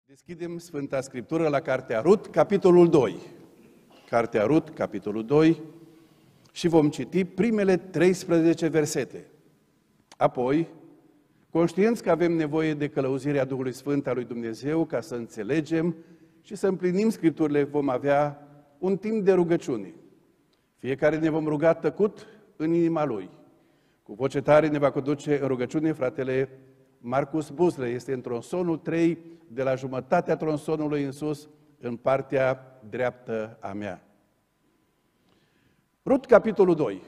Deschidem Sfânta Scriptură la Cartea Rut, capitolul 2. Cartea Rut, capitolul 2, și vom citi primele 13 versete. Apoi, conștienți că avem nevoie de călăuzirea Duhului Sfânt al lui Dumnezeu ca să înțelegem și să împlinim Scripturile, vom avea un timp de rugăciune. Fiecare ne vom ruga tăcut în inima lui. Cu voce tare ne va conduce în rugăciune fratele Marcus Buzle. Este în tronsonul 3, de la jumătatea tronsonului în sus, în partea dreaptă a mea. Rut, capitolul 2.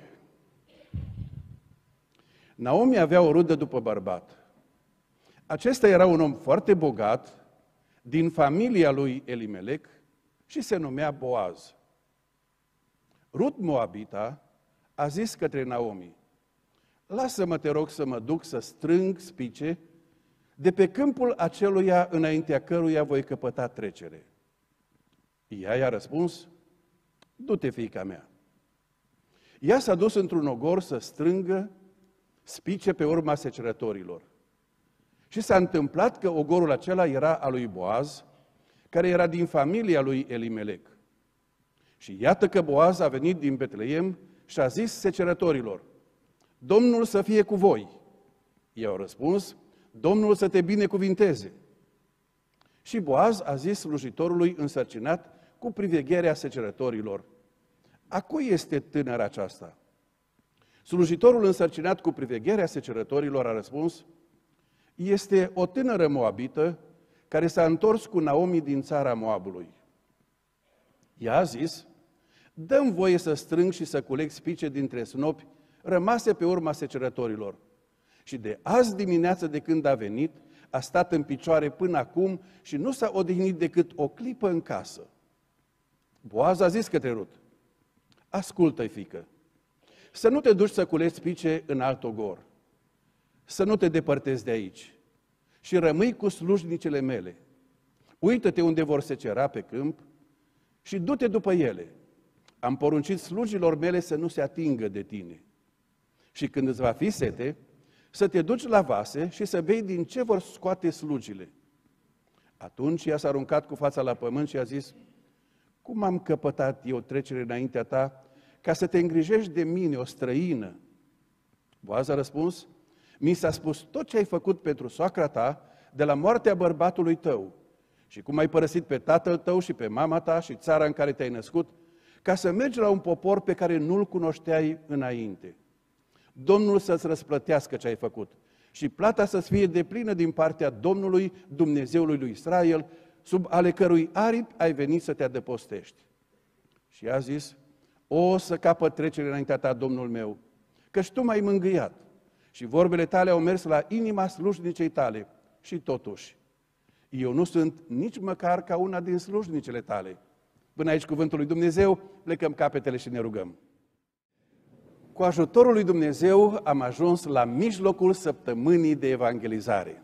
Naomi avea o rudă după bărbat. Acesta era un om foarte bogat, din familia lui Elimelec, și se numea Boaz. Rut Moabita a zis către Naomi: lasă-mă, te rog, să mă duc să strâng spice de pe câmpul aceluia înaintea căruia voi căpăta trecere. Ea i-a răspuns: du-te, fiica mea. Ea s-a dus într-un ogor să strângă spice pe urma secerătorilor. Și s-a întâmplat că ogorul acela era al lui Boaz, care era din familia lui Elimelec. Și iată că Boaz a venit din Betleem și a zis secerătorilor: Domnul să fie cu voi. Ei au răspuns: Domnul să te binecuvinteze. Și Boaz a zis slujitorului însărcinat cu privegherea secerătorilor: a cui este tânăra aceasta? Slujitorul însărcinat cu privegherea secerătorilor a răspuns: este o tânără moabită care s-a întors cu Naomi din țara Moabului. Ea a zis: dă-mi voie să strâng și să culeg spice dintre snopi rămase pe urma secerătorilor. Și de azi dimineață, de când a venit, a stat în picioare până acum și nu s-a odihnit decât o clipă în casă. Boaz a zis către Rut: ascultă-i, fiică, să nu te duci să culegi spice în alt ogor, să nu te depărtezi de aici și rămâi cu slujnicele mele. Uită-te unde vor secera pe câmp și du-te după ele. Am poruncit slujilor mele să nu se atingă de tine. Și când îți va fi sete, să te duci la vase și să bei din ce vor scoate slujile. Atunci ea s-a aruncat cu fața la pământ și a zis: cum am căpătat eu trecere înaintea ta ca să te îngrijești de mine, o străină? Boaz a răspuns: mi s-a spus tot ce ai făcut pentru soacra ta de la moartea bărbatului tău și cum ai părăsit pe tatăl tău și pe mama ta și țara în care te-ai născut, ca să mergi la un popor pe care nu-l cunoșteai înainte. Domnul să-ți răsplătească ce ai făcut și plata să-ți fie deplină din partea Domnului, Dumnezeului lui Israel, sub ale cărui aripi ai venit să te adăpostești. Și a zis: o, să capăt trecere înaintea ta, Domnul meu, căci tu m-ai mângâiat și vorbele tale au mers la inima slujnicei tale. Și totuși, eu nu sunt nici măcar ca una din slujnicele tale. Până aici cuvântul lui Dumnezeu, plecăm capetele și ne rugăm. Cu ajutorul lui Dumnezeu am ajuns la mijlocul săptămânii de evangelizare.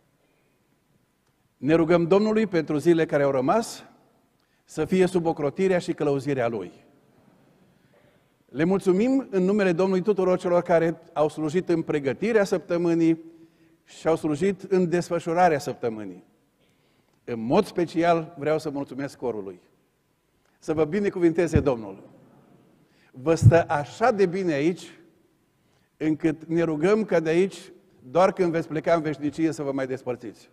Ne rugăm Domnului pentru zilele care au rămas să fie sub ocrotirea și călăuzirea Lui. Le mulțumim în numele Domnului tuturor celor care au slujit în pregătirea săptămânii și au slujit în desfășurarea săptămânii. În mod special vreau să mulțumesc corului. Să vă binecuvinteze Domnul. Vă stă așa de bine aici, încât ne rugăm ca de aici, doar când veți pleca în veșnicie, să vă mai despărțiți.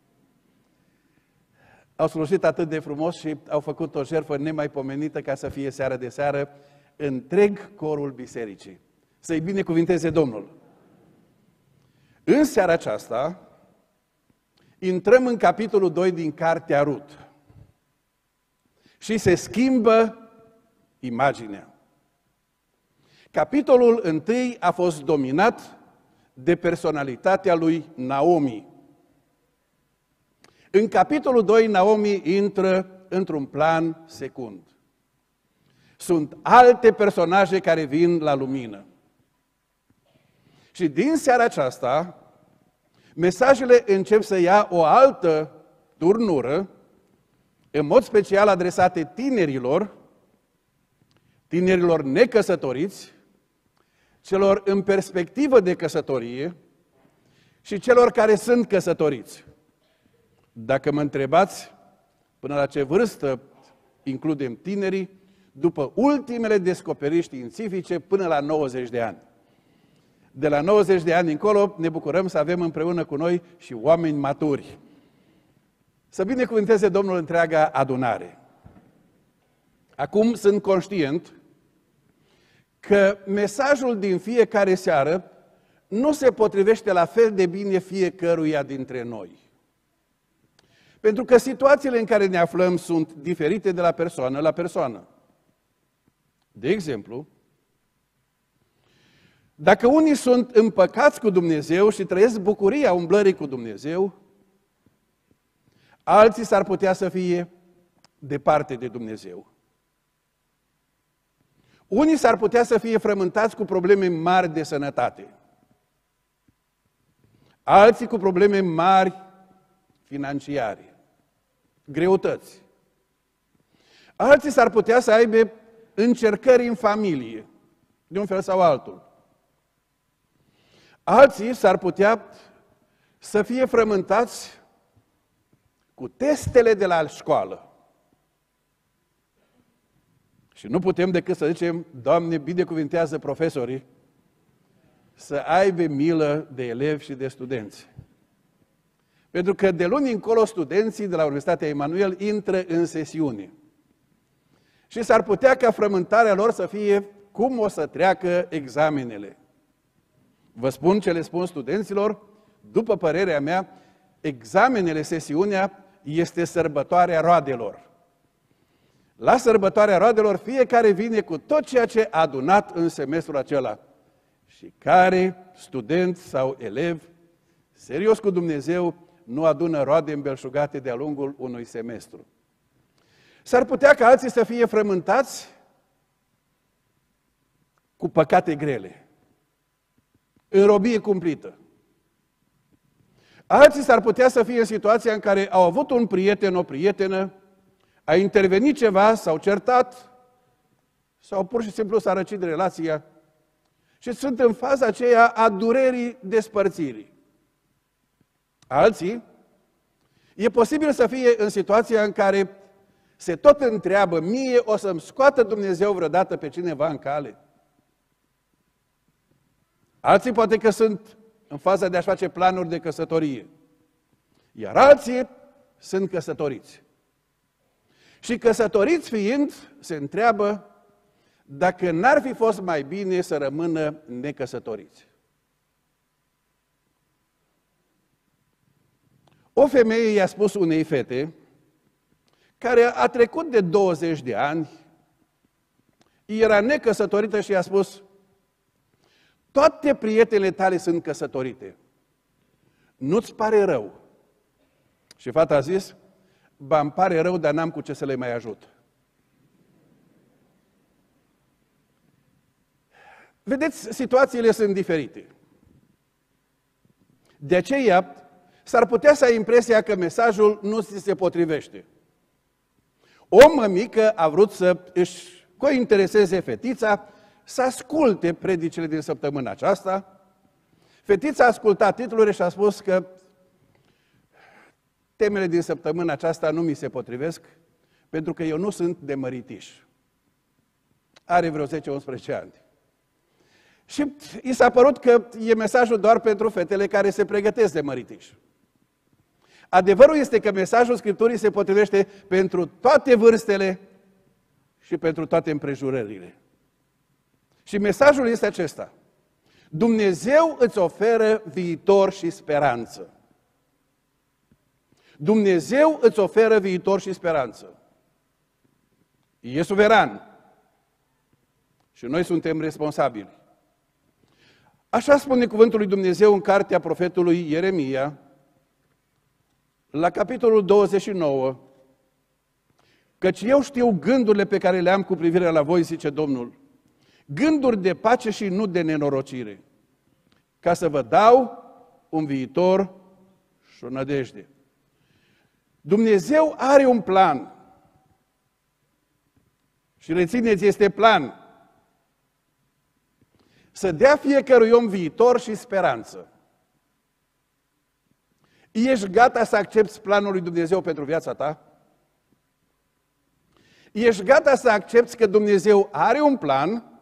Au slujit atât de frumos și au făcut o jertfă nemaipomenită ca să fie seară de seară întreg corul bisericii. Să-i binecuvinteze Domnul. În seara aceasta intrăm în capitolul 2 din Cartea Rut și se schimbă imaginea. Capitolul 1 a fost dominat de personalitatea lui Naomi. În capitolul 2, Naomi intră într-un plan secund. Sunt alte personaje care vin la lumină. Și din seara aceasta, mesajele încep să ia o altă turnură, în mod special adresate tinerilor necăsătoriți, celor în perspectivă de căsătorie și celor care sunt căsătoriți. Dacă mă întrebați până la ce vârstă includem tinerii, după ultimele descoperiri științifice, până la 90 de ani. De la 90 de ani încolo ne bucurăm să avem împreună cu noi și oameni maturi. Să binecuvânteze Domnul întreaga adunare. Acum sunt conștient că mesajul din fiecare seară nu se potrivește la fel de bine fiecăruia dintre noi. Pentru că situațiile în care ne aflăm sunt diferite de la persoană la persoană. De exemplu, dacă unii sunt împăcați cu Dumnezeu și trăiesc bucuria umblării cu Dumnezeu, alții s-ar putea să fie departe de Dumnezeu. Unii s-ar putea să fie frământați cu probleme mari de sănătate. Alții cu probleme mari financiare, greutăți. Alții s-ar putea să aibă încercări în familie, de un fel sau altul. Alții s-ar putea să fie frământați cu testele de la școală. Și nu putem decât să zicem, Doamne, binecuvintează profesorii să aibă milă de elevi și de studenți. Pentru că de luni încolo studenții de la Universitatea Emanuel intră în sesiune. Și s-ar putea ca frământarea lor să fie cum o să treacă examenele. Vă spun ce le spun studenților, după părerea mea, examenele, sesiunea, este sărbătoarea roadelor. La sărbătoarea roadelor, fiecare vine cu tot ceea ce a adunat în semestrul acela. Și care student sau elev, serios cu Dumnezeu, nu adună roade îmbelșugate de-a lungul unui semestru. S-ar putea ca alții să fie frământați cu păcate grele, în robie cumplită. Alții s-ar putea să fie în situația în care au avut un prieten, o prietenă, a intervenit ceva, s-au certat, sau pur și simplu s-a răcit relația și sunt în faza aceea a durerii despărțirii. Alții, e posibil să fie în situația în care se tot întreabă, mie o să-mi scoată Dumnezeu vreodată pe cineva în cale? Alții poate că sunt în faza de a-și face planuri de căsătorie, iar alții sunt căsătoriți. Și căsătoriți fiind, se întreabă dacă n-ar fi fost mai bine să rămână necăsătoriți. O femeie i-a spus unei fete, care a trecut de 20 de ani, era necăsătorită și i-a spus, toate prietenele tale sunt căsătorite. Nu-ți pare rău? Și fata a zis, ba, îmi pare rău, dar n-am cu ce să le mai ajut. Vedeți, situațiile sunt diferite. De aceea, s-ar putea să ai impresia că mesajul nu ți se potrivește. O mămică a vrut să își cointereseze fetița, să asculte predicile din săptămâna aceasta. Fetița a ascultat titlurile și a spus că temele din săptămâna aceasta nu mi se potrivesc, pentru că eu nu sunt de măritiș. Are vreo 10-11 ani. Și i s-a părut că e mesajul doar pentru fetele care se pregătesc de măritiș. Adevărul este că mesajul Scripturii se potrivește pentru toate vârstele și pentru toate împrejurările. Și mesajul este acesta. Dumnezeu îți oferă viitor și speranță. Dumnezeu îți oferă viitor și speranță. E suveran. Și noi suntem responsabili. Așa spune cuvântul lui Dumnezeu în cartea profetului Ieremia, la capitolul 29, căci eu știu gândurile pe care le am cu privire la voi, zice Domnul, gânduri de pace și nu de nenorocire, ca să vă dau un viitor și o nădejde. Dumnezeu are un plan. Și rețineți, este plan. Să dea fiecărui om viitor și speranță. Ești gata să accepți planul lui Dumnezeu pentru viața ta? Ești gata să accepți că Dumnezeu are un plan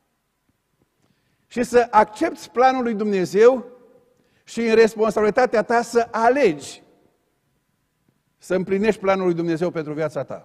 și să accepți planul lui Dumnezeu și în responsabilitatea ta să alegi să împlinești planul lui Dumnezeu pentru viața ta?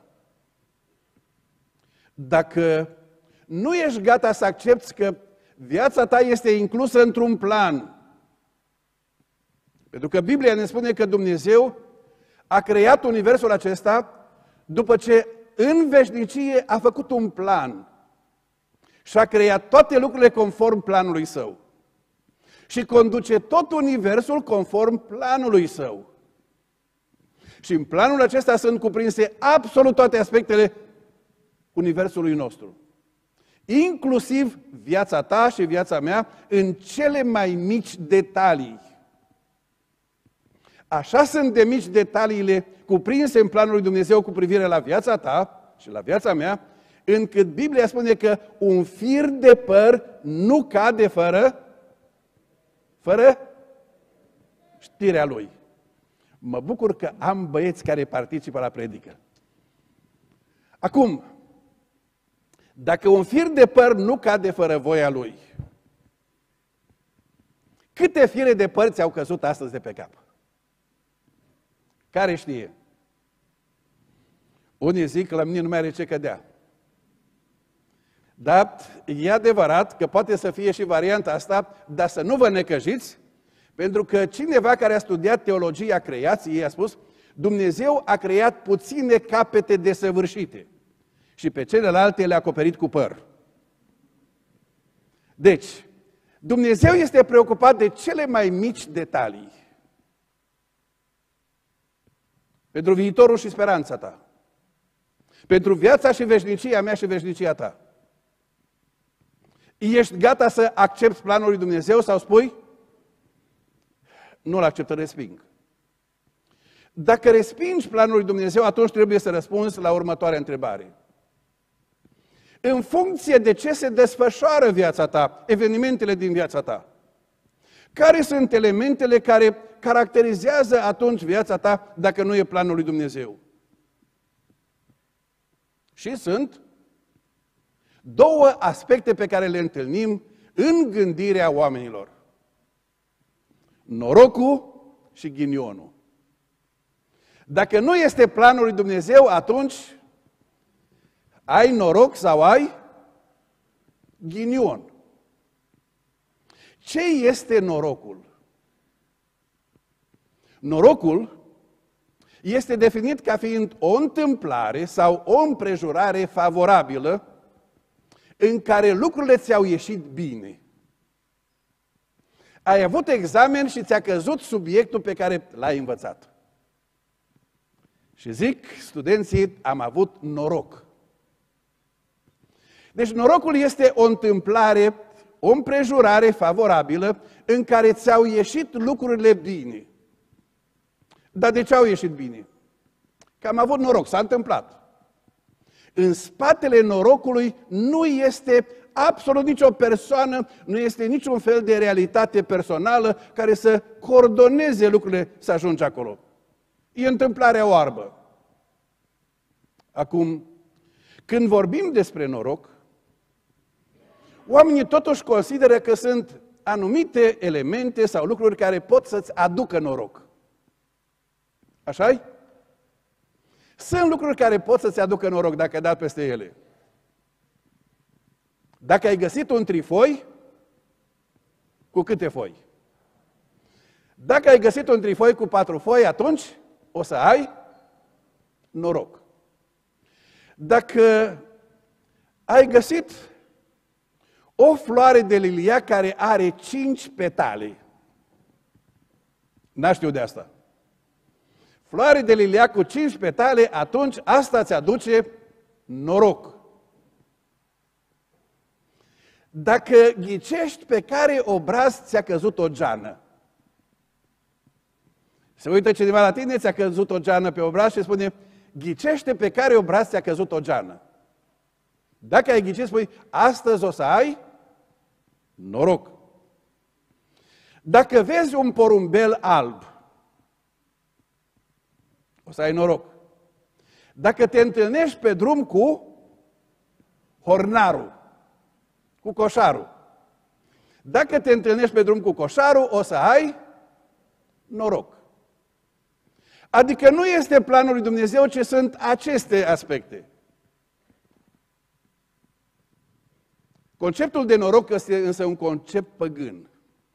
Dacă nu ești gata să accepți că viața ta este inclusă într-un plan, pentru că Biblia ne spune că Dumnezeu a creat universul acesta după ce în veșnicie a făcut un plan și a creat toate lucrurile conform planului său. Și conduce tot universul conform planului său. Și în planul acesta sunt cuprinse absolut toate aspectele universului nostru. Inclusiv viața ta și viața mea în cele mai mici detalii. Așa sunt de mici detaliile cuprinse în planul lui Dumnezeu cu privire la viața ta și la viața mea, încât Biblia spune că un fir de păr nu cade fără știrea lui. Mă bucur că am băieți care participă la predică. Acum, dacă un fir de păr nu cade fără voia lui, câte fire de păr ți-au căzut astăzi de pe cap? Care știe? Unii zic că la mine nu mai are ce cădea. Dar e adevărat că poate să fie și varianta asta, dar să nu vă necăjiți, pentru că cineva care a studiat teologia creației a spus: Dumnezeu a creat puține capete desăvârșite și pe celelalte le-a acoperit cu păr. Deci, Dumnezeu este preocupat de cele mai mici detalii pentru viitorul și speranța ta, pentru viața și veșnicia mea și veșnicia ta. Ești gata să accepti planul lui Dumnezeu sau spui: nu-l accept, resping? Dacă respingi planul lui Dumnezeu, atunci trebuie să răspunzi la următoarea întrebare. În funcție de ce se desfășoară viața ta, evenimentele din viața ta, care sunt elementele care caracterizează atunci viața ta dacă nu e planul lui Dumnezeu? Și sunt două aspecte pe care le întâlnim în gândirea oamenilor: norocul și ghinionul. Dacă nu este planul lui Dumnezeu, atunci ai noroc sau ai ghinion. Ce este norocul? Norocul este definit ca fiind o întâmplare sau o împrejurare favorabilă în care lucrurile ți-au ieșit bine. Ai avut examen și ți-a căzut subiectul pe care l-ai învățat. Și zic studenții: am avut noroc. Deci norocul este o întâmplare, o împrejurare favorabilă în care ți-au ieșit lucrurile bine. Dar de ce au ieșit bine? Că am avut noroc, s-a întâmplat. În spatele norocului nu este absolut nicio persoană, nu este niciun fel de realitate personală care să coordoneze lucrurile să ajungi acolo. E întâmplarea oarbă. Acum, când vorbim despre noroc, oamenii totuși consideră că sunt anumite elemente sau lucruri care pot să-ți aducă noroc. Așa-i? Sunt lucruri care pot să-ți aducă noroc dacă ai dat peste ele. Dacă ai găsit un trifoi, cu câte foi? Dacă ai găsit un trifoi cu 4 foi, atunci o să ai noroc. Dacă ai găsit o floare de liliac care are 5 petale, n-aș știu de asta. Floare de liliac cu 5 petale, atunci asta ți aduce noroc. Dacă ghicești pe care obraz ți-a căzut o geană, se uită cineva la tine, ți-a căzut o geană pe obraz și spune: ghicește pe care obraz ți-a căzut o geană. Dacă ai ghicit, spui: astăzi o să ai noroc. Dacă vezi un porumbel alb o să ai noroc. Dacă te întâlnești pe drum cu hornarul, cu coșarul, dacă te întâlnești pe drum cu coșarul, o să ai noroc. Adică nu este planul lui Dumnezeu, ci sunt aceste aspecte. Conceptul de noroc este însă un concept păgân.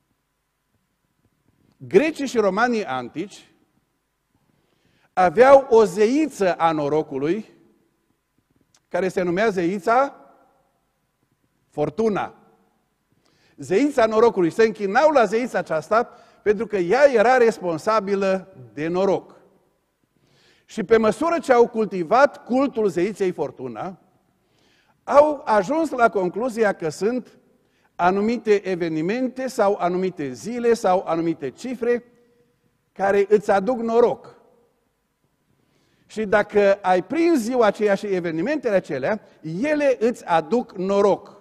Grecii și romanii antici aveau o zeiță a norocului, care se numea zeița Fortuna. Zeița norocului. Se închinau la zeița aceasta pentru că ea era responsabilă de noroc. Și pe măsură ce au cultivat cultul zeiței Fortuna, au ajuns la concluzia că sunt anumite evenimente sau anumite zile sau anumite cifre care îți aduc noroc. Și dacă ai prins ziua aceea și evenimentele acelea, ele îți aduc noroc.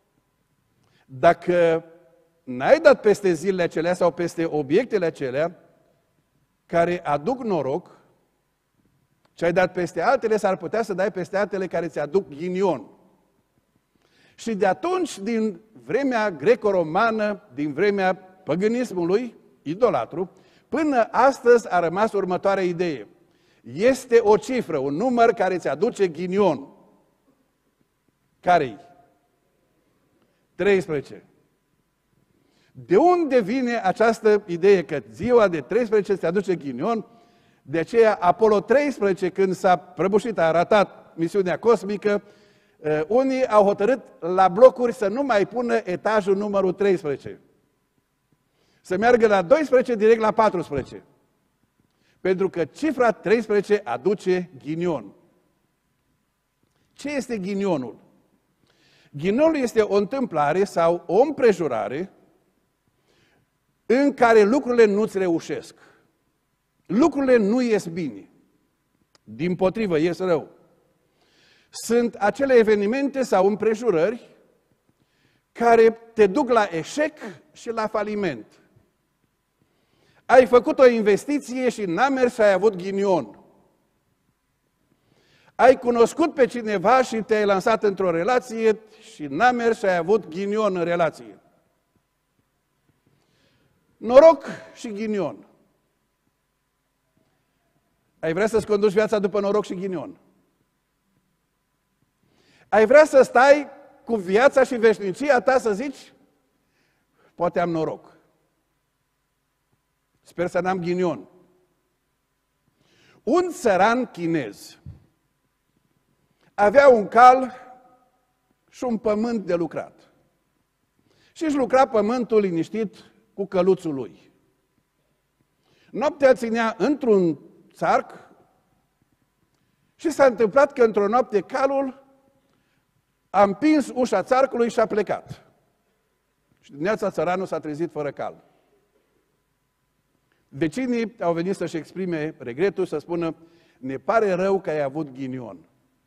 Dacă n-ai dat peste zilele acelea sau peste obiectele acelea care aduc noroc, ce ai dat peste altele, s-ar putea să dai peste altele care ți aduc ghinion. Și de atunci, din vremea greco-romană, din vremea păgânismului, idolatru, până astăzi a rămas următoarea idee. Este o cifră, un număr care ți aduce ghinion. Care-i? 13. De unde vine această idee că ziua de 13 ți aduce ghinion? De aceea Apollo 13, când s-a prăbușit, a ratat misiunea cosmică, unii au hotărât la blocuri să nu mai pună etajul numărul 13. Să meargă la 12 direct la 14. Pentru că cifra 13 aduce ghinion. Ce este ghinionul? Ghinionul este o întâmplare sau o împrejurare în care lucrurile nu-ți reușesc. Lucrurile nu ies bine. Dimpotrivă, ies rău. Sunt acele evenimente sau împrejurări care te duc la eșec și la faliment. Ai făcut o investiție și n-a mers și ai avut ghinion. Ai cunoscut pe cineva și te-ai lansat într-o relație și n-a mers și ai avut ghinion în relație. Noroc și ghinion. Ai vrea să-ți conduci viața după noroc și ghinion? Ai vrea să stai cu viața și veșnicia ta să zici, poate am noroc. Sper să n-am ghinion. Un țăran chinez avea un cal și un pământ de lucrat. Și își lucra pământul liniștit cu căluțul lui. Noaptea ținea într-un țarc și s-a întâmplat că într-o noapte calul a împins ușa țarcului și a plecat. Și dimineața țăranul s-a trezit fără cal. Vecinii au venit să-și exprime regretul, să spună, ne pare rău că ai avut ghinion.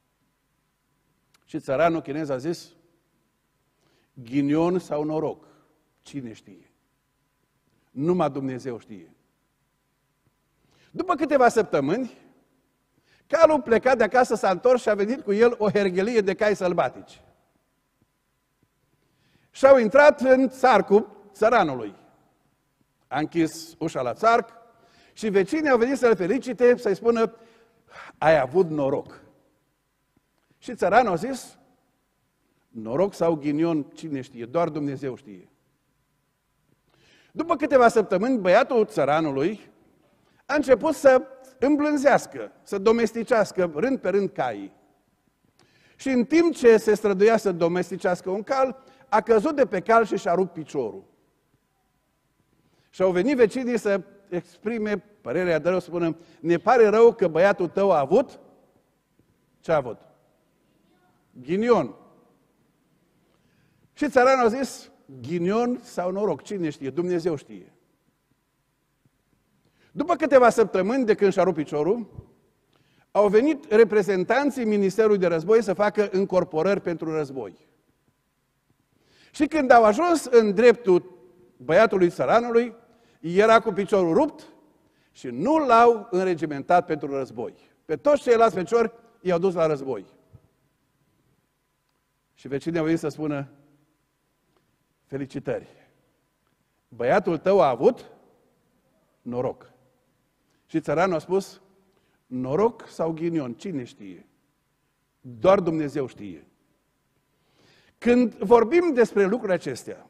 Și țăranul chinez a zis, ghinion sau noroc, cine știe? Numai Dumnezeu știe. După câteva săptămâni, calul plecat de acasă, s-a întors și a venit cu el o herghelie de cai sălbatici. Și au intrat în țarcul țăranului. A închis ușa la țarc și vecinii au venit să-l felicite, să-i spună, ai avut noroc. Și țăranul a zis, noroc sau ghinion, cine știe, doar Dumnezeu știe. După câteva săptămâni, băiatul țăranului a început să îmblânzească, să domesticească rând pe rând caii. Și în timp ce se străduia să domesticească un cal, a căzut de pe cal și și-a rupt piciorul. Și au venit vecinii să exprime părerea de rău, să spună, ne pare rău că băiatul tău a avut, ce a avut? Ghinion. Și țăranul a zis, ghinion sau noroc, cine știe, Dumnezeu știe. După câteva săptămâni de când și-a rupt piciorul, au venit reprezentanții Ministerului de Război să facă încorporări pentru război. Și când au ajuns în dreptul băiatului țăranului, era cu piciorul rupt și nu l-au înregimentat pentru război. Pe toți ceilalți feciori i-au dus la război. Și vecinii au venit să spună, felicitări, băiatul tău a avut noroc. Și țăranul a spus, noroc sau ghinion, cine știe? Doar Dumnezeu știe. Când vorbim despre lucrurile acestea,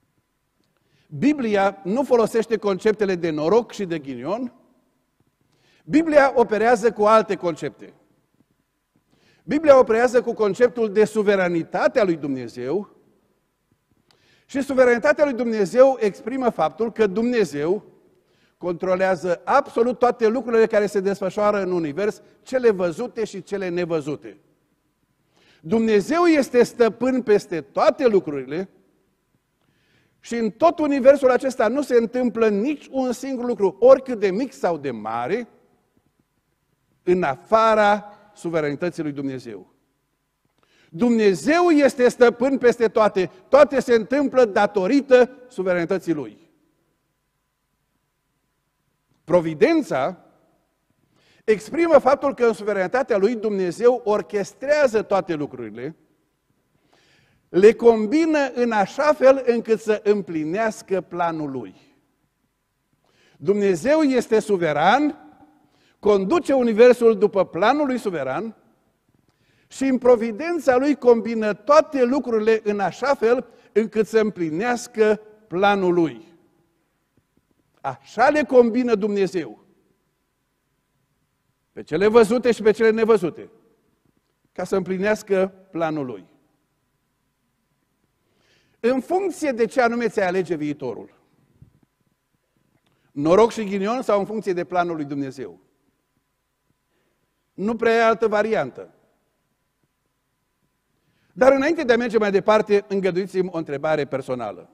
Biblia nu folosește conceptele de noroc și de ghinion. Biblia operează cu alte concepte. Biblia operează cu conceptul de suveranitate a lui Dumnezeu și suveranitatea lui Dumnezeu exprimă faptul că Dumnezeu controlează absolut toate lucrurile care se desfășoară în univers, cele văzute și cele nevăzute. Dumnezeu este stăpân peste toate lucrurile și în tot universul acesta nu se întâmplă nici un singur lucru, oricât de mic sau de mare, în afara suveranității lui Dumnezeu. Dumnezeu este stăpân peste toate. Toate se întâmplă datorită suveranității Lui. Providența exprimă faptul că în suveranitatea Lui Dumnezeu orchestrează toate lucrurile, le combină în așa fel încât să împlinească planul Lui. Dumnezeu este suveran, conduce universul după planul Lui suveran și în providența Lui combină toate lucrurile în așa fel încât să împlinească planul Lui. Așa le combină Dumnezeu. Pe cele văzute și pe cele nevăzute. Ca să împlinească planul Lui. În funcție de ce anume ți-ai alege viitorul. Noroc și ghinion sau în funcție de planul lui Dumnezeu? Nu prea e altă variantă. Dar înainte de a merge mai departe, îngăduiți-mi o întrebare personală.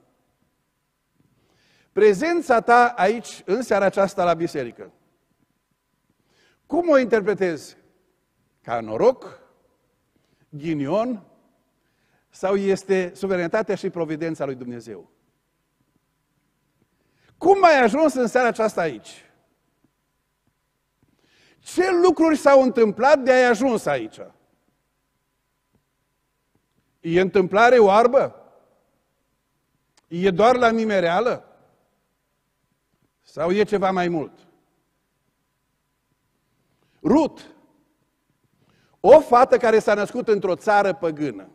Prezența ta aici, în seara aceasta, la biserică, cum o interpretezi? Ca noroc? Ghinion? Sau este suveranitatea și providența lui Dumnezeu? Cum ai ajuns în seara aceasta aici? Ce lucruri s-au întâmplat de ai ajuns aici? E întâmplare oarbă? E doar la nimereală? Sau e ceva mai mult? Rut, o fată care s-a născut într-o țară păgână,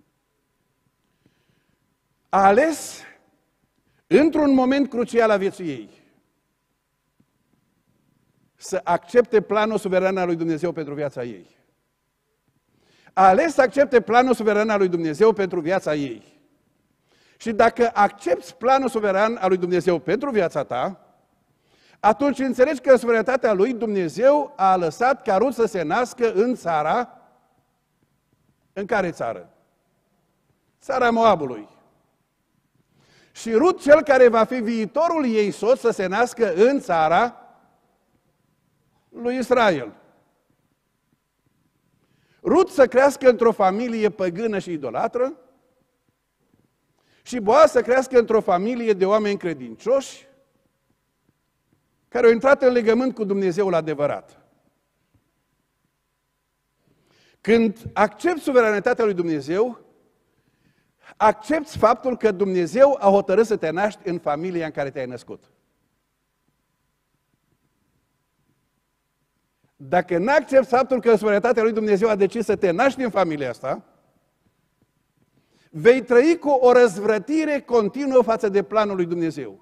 a ales într-un moment crucial al vieții ei să accepte planul suveran al lui Dumnezeu pentru viața ei. A ales să accepte planul suveran al lui Dumnezeu pentru viața ei. Și dacă accepți planul suveran al lui Dumnezeu pentru viața ta, atunci înțelegi că în suveranitatea lui Dumnezeu a lăsat ca Rut să se nască în țara. În care țară? Țara Moabului. Și Rut, cel care va fi viitorul ei soț, să se nască în țara lui Israel. Rut să crească într-o familie păgână și idolatră și Boaz să crească într-o familie de oameni credincioși care au intrat în legământ cu Dumnezeul adevărat. Când accepti suveranitatea lui Dumnezeu, accepți faptul că Dumnezeu a hotărât să te naști în familia în care te-ai născut. Dacă nu accepți faptul că suveranitatea lui Dumnezeu a decis să te naști în familia asta, vei trăi cu o răzvrătire continuă față de planul lui Dumnezeu.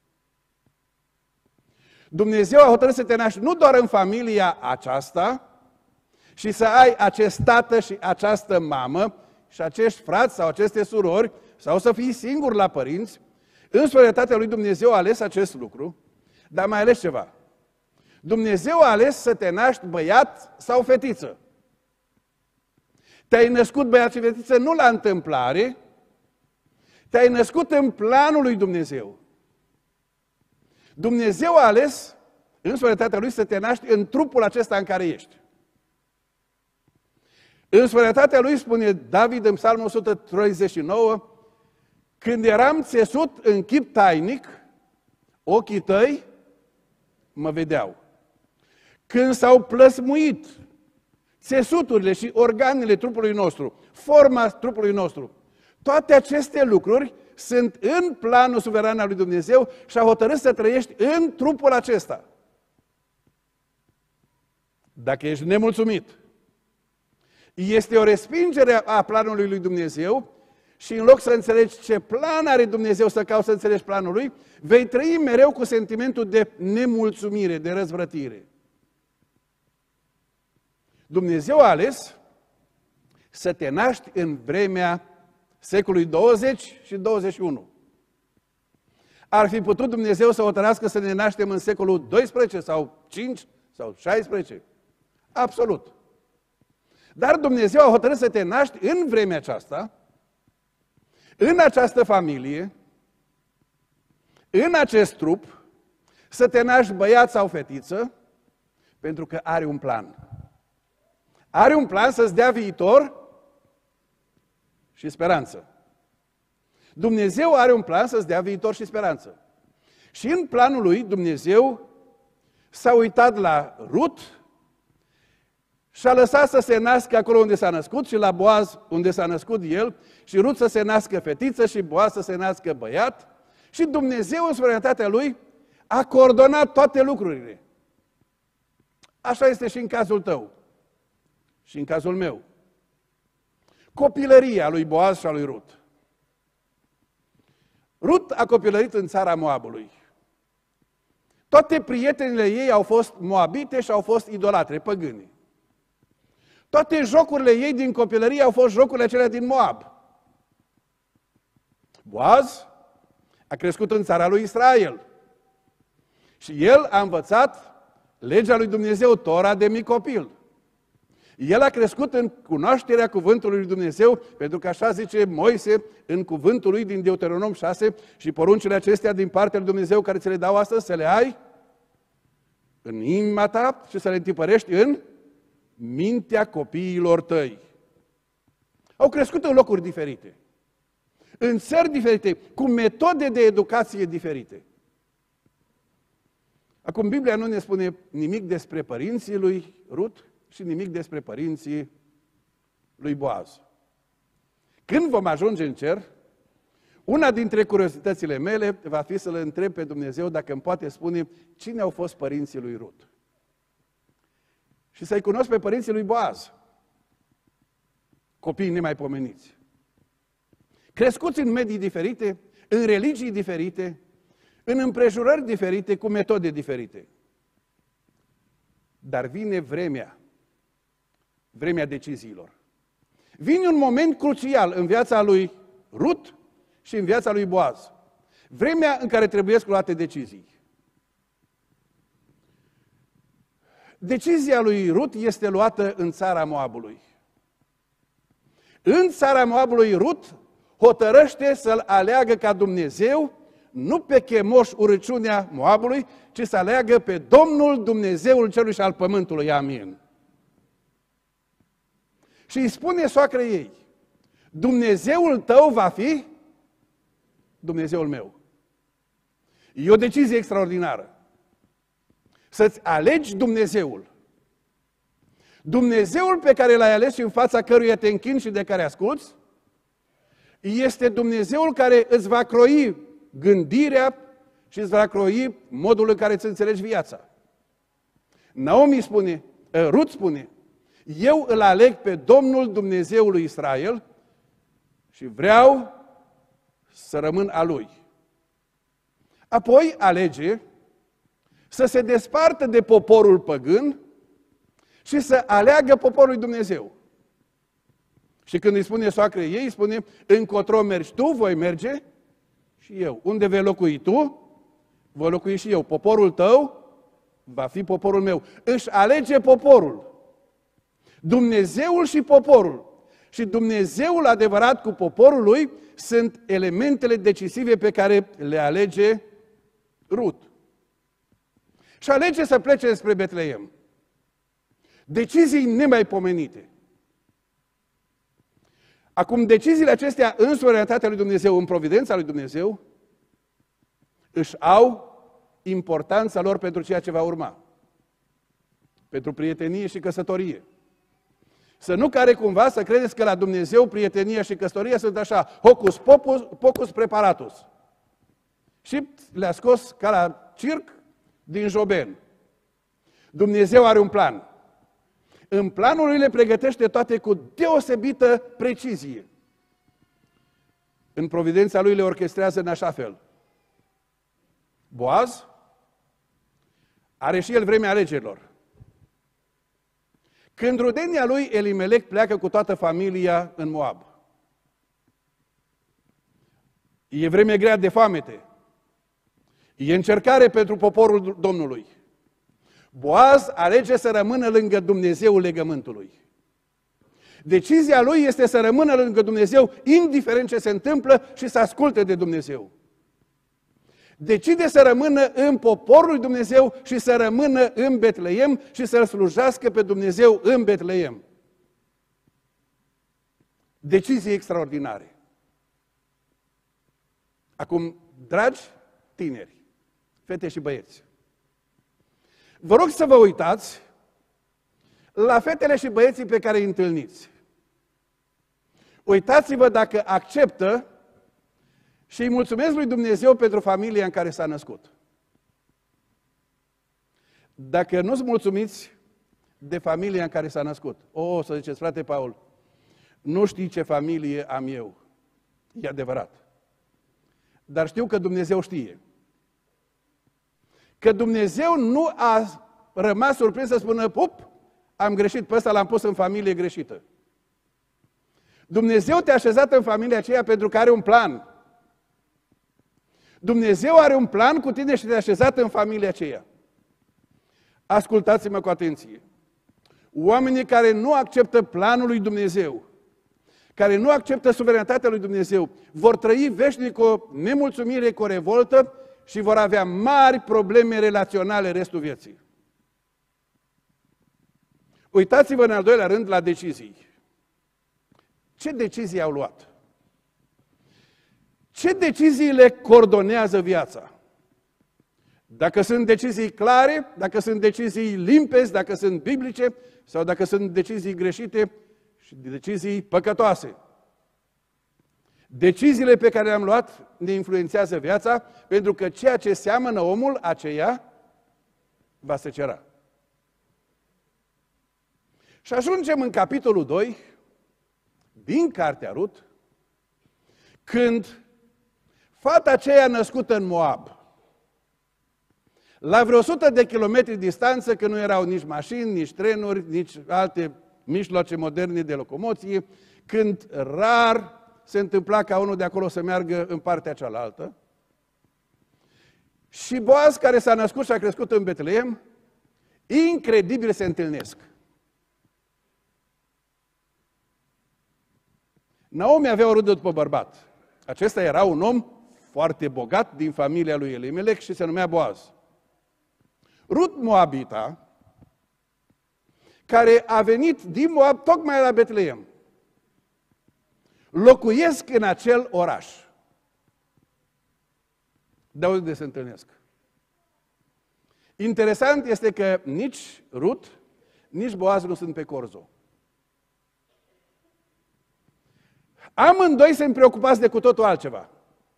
Dumnezeu a hotărât să te naști nu doar în familia aceasta și să ai acest tată și această mamă și acești frați sau aceste surori sau să fii singur la părinți. În suveranitatea lui Dumnezeu a ales acest lucru, dar mai ales ceva. Dumnezeu a ales să te naști băiat sau fetiță. Te-ai născut băiat și fetiță nu la întâmplare, te-ai născut în planul lui Dumnezeu. Dumnezeu a ales, în suveranitatea Lui, să te naști în trupul acesta în care ești. În suveranitatea Lui, spune David în Psalmul 139, când eram țesut în chip tainic, ochii tăi mă vedeau. Când s-au plăsmuit țesuturile și organele trupului nostru, forma trupului nostru, toate aceste lucruri sunt în planul suveran al lui Dumnezeu și a hotărât să trăiești în trupul acesta. Dacă ești nemulțumit, este o respingere a planului lui Dumnezeu și în loc să înțelegi ce plan are Dumnezeu, să cauți să înțelegi planul lui, vei trăi mereu cu sentimentul de nemulțumire, de răzvrătire. Dumnezeu a ales să te naști în vremea secolului 20 și 21. Ar fi putut Dumnezeu să hotărască să ne naștem în secolul 12 sau 5 sau 16? Absolut. Dar Dumnezeu a hotărât să te naști în vremea aceasta, în această familie, în acest trup, să te naști băiat sau fetiță, pentru că are un plan. Are un plan să-ți dea viitor și speranță. Dumnezeu are un plan să-ți dea viitor și speranță. Și în planul lui, Dumnezeu s-a uitat la Rut și a lăsat să se nască acolo unde s-a născut și la Boaz unde s-a născut el, și Rut să se nască fetiță și Boaz să se nască băiat. Și Dumnezeu, în suveranitatea lui, a coordonat toate lucrurile. Așa este și în cazul tău și în cazul meu. Copilăria lui Boaz și a lui Rut. Rut a copilărit în țara Moabului. Toate prietenile ei au fost moabite și au fost idolatre, păgâni. Toate jocurile ei din copilărie au fost jocurile acelea din Moab. Boaz a crescut în țara lui Israel. Și el a învățat legea lui Dumnezeu, Tora, de mic copil. El a crescut în cunoașterea cuvântului lui Dumnezeu, pentru că așa zice Moise în cuvântul lui din Deuteronom 6, și poruncile acestea din partea lui Dumnezeu care ți le dau astăzi, să le ai în inima ta și să le întipărești în mintea copiilor tăi. Au crescut în locuri diferite, în țări diferite, cu metode de educație diferite. Acum, Biblia nu ne spune nimic despre părinții lui Rut și nimic despre părinții lui Boaz. Când vom ajunge în cer, una dintre curiozitățile mele va fi să-L întreb pe Dumnezeu dacă îmi poate spune cine au fost părinții lui Rut. Și să-i cunosc pe părinții lui Boaz, copiii nemaipomeniți. Crescuți în medii diferite, în religii diferite, în împrejurări diferite, cu metode diferite. Dar vine vremea deciziilor. Vine un moment crucial în viața lui Rut și în viața lui Boaz. Vremea în care trebuie luate decizii. Decizia lui Rut este luată în țara Moabului. În țara Moabului, Rut hotărăște să-L aleagă ca Dumnezeu, nu pe Chemoș, urăciunea Moabului, ci să aleagă pe Domnul Dumnezeul cerului și al pământului. Amin. Și îi spune soacrei ei, Dumnezeul tău va fi Dumnezeul meu. E o decizie extraordinară. Să-ți alegi Dumnezeul. Dumnezeul pe care l-ai ales și în fața căruia te închini și de care asculți, este Dumnezeul care îți va croi gândirea și îți va croi modul în care îți înțelegi viața. Rut spune, eu îl aleg pe Domnul Dumnezeul lui Israel și vreau să rămân a Lui. Apoi alege să se despartă de poporul păgân și să aleagă poporul lui Dumnezeu. Și când îi spune soacrei ei, îi spune, încotro mergi tu, voi merge și eu. Unde vei locui tu, voi locui și eu. Poporul tău va fi poporul meu. Își alege poporul. Dumnezeul și poporul. Și Dumnezeul adevărat cu poporul lui sunt elementele decisive pe care le alege Rut. Și alege să plece spre Betleem. Decizii nemaipomenite. Acum, deciziile acestea în suveranitatea lui Dumnezeu, în providența lui Dumnezeu, își au importanța lor pentru ceea ce va urma. Pentru prietenie și căsătorie. Să nu care cumva să credeți că la Dumnezeu prietenia și căsătoria sunt așa, hocus pocus preparatus. Și le-a scos ca la circ din joben. Dumnezeu are un plan. În planul lui le pregătește toate cu deosebită precizie. În providența lui le orchestrează în așa fel. Boaz are și el vremea alegerilor. Când rudenia lui Elimelec pleacă cu toată familia în Moab. E vreme grea de foamete. E încercare pentru poporul Domnului. Boaz alege să rămână lângă Dumnezeul legământului. Decizia lui este să rămână lângă Dumnezeu, indiferent ce se întâmplă, și să asculte de Dumnezeu. Decide să rămână în poporul lui Dumnezeu și să rămână în Betleem și să-L slujească pe Dumnezeu în Betleem. Decizii extraordinare. Acum, dragi tineri, fete și băieți, vă rog să vă uitați la fetele și băieții pe care îi întâlniți. Uitați-vă dacă acceptă și îi mulțumesc lui Dumnezeu pentru familia în care s-a născut. Dacă nu-ți mulțumiți de familia în care s-a născut, să ziceți, frate Paul, nu știi ce familie am eu. E adevărat. Dar știu că Dumnezeu știe. Că Dumnezeu nu a rămas surprins să spună, am greșit, pe ăsta l-am pus în familie greșită. Dumnezeu te-a așezat în familia aceea pentru că are un plan. Dumnezeu are un plan cu tine și te-a așezat în familia aceea. Ascultați-mă cu atenție. Oamenii care nu acceptă planul lui Dumnezeu, care nu acceptă suveranitatea lui Dumnezeu, vor trăi veșnic cu o nemulțumire, cu o revoltă și vor avea mari probleme relaționale restul vieții. Uitați-vă în al doilea rând la decizii. Ce decizii au luat? Ce decizii le coordonează viața? Dacă sunt decizii clare, dacă sunt decizii limpezi, dacă sunt biblice sau dacă sunt decizii greșite și decizii păcătoase. Deciziile pe care le-am luat ne influențează viața, pentru că ceea ce seamănă omul, aceea va secera. Și ajungem în capitolul 2 din Cartea Rut, când fata aceea născută în Moab, la vreo 100 de kilometri distanță, că nu erau nici mașini, nici trenuri, nici alte mijloace moderne de locomoție, când rar se întâmpla ca unul de acolo să meargă în partea cealaltă. Și Boaz, care s-a născut și a crescut în Betleem, incredibil se întâlnesc. Naomi avea o rudă după bărbat. Acesta era un om foarte bogat din familia lui Elimelec și se numea Boaz. Rut Moabita, care a venit din Moab tocmai la Betleem, locuiesc în acel oraș. De unde se întâlnesc? Interesant este că nici Rut, nici Boaz nu sunt pe Corzo. Amândoi sunt preocupați de cu totul altceva.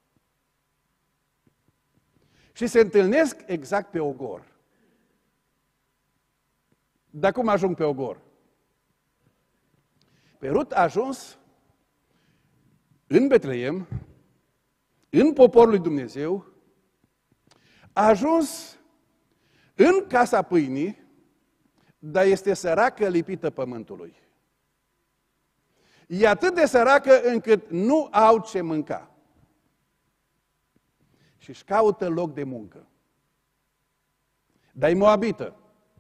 Și se întâlnesc exact pe Ogor. Dar cum ajung pe Ogor? Pe Rut a ajuns în Betleem, în poporul lui Dumnezeu, a ajuns în casa pâinii, dar este săracă lipită pământului. E atât de săracă încât nu au ce mânca. Și își caută loc de muncă. Dar e moabită.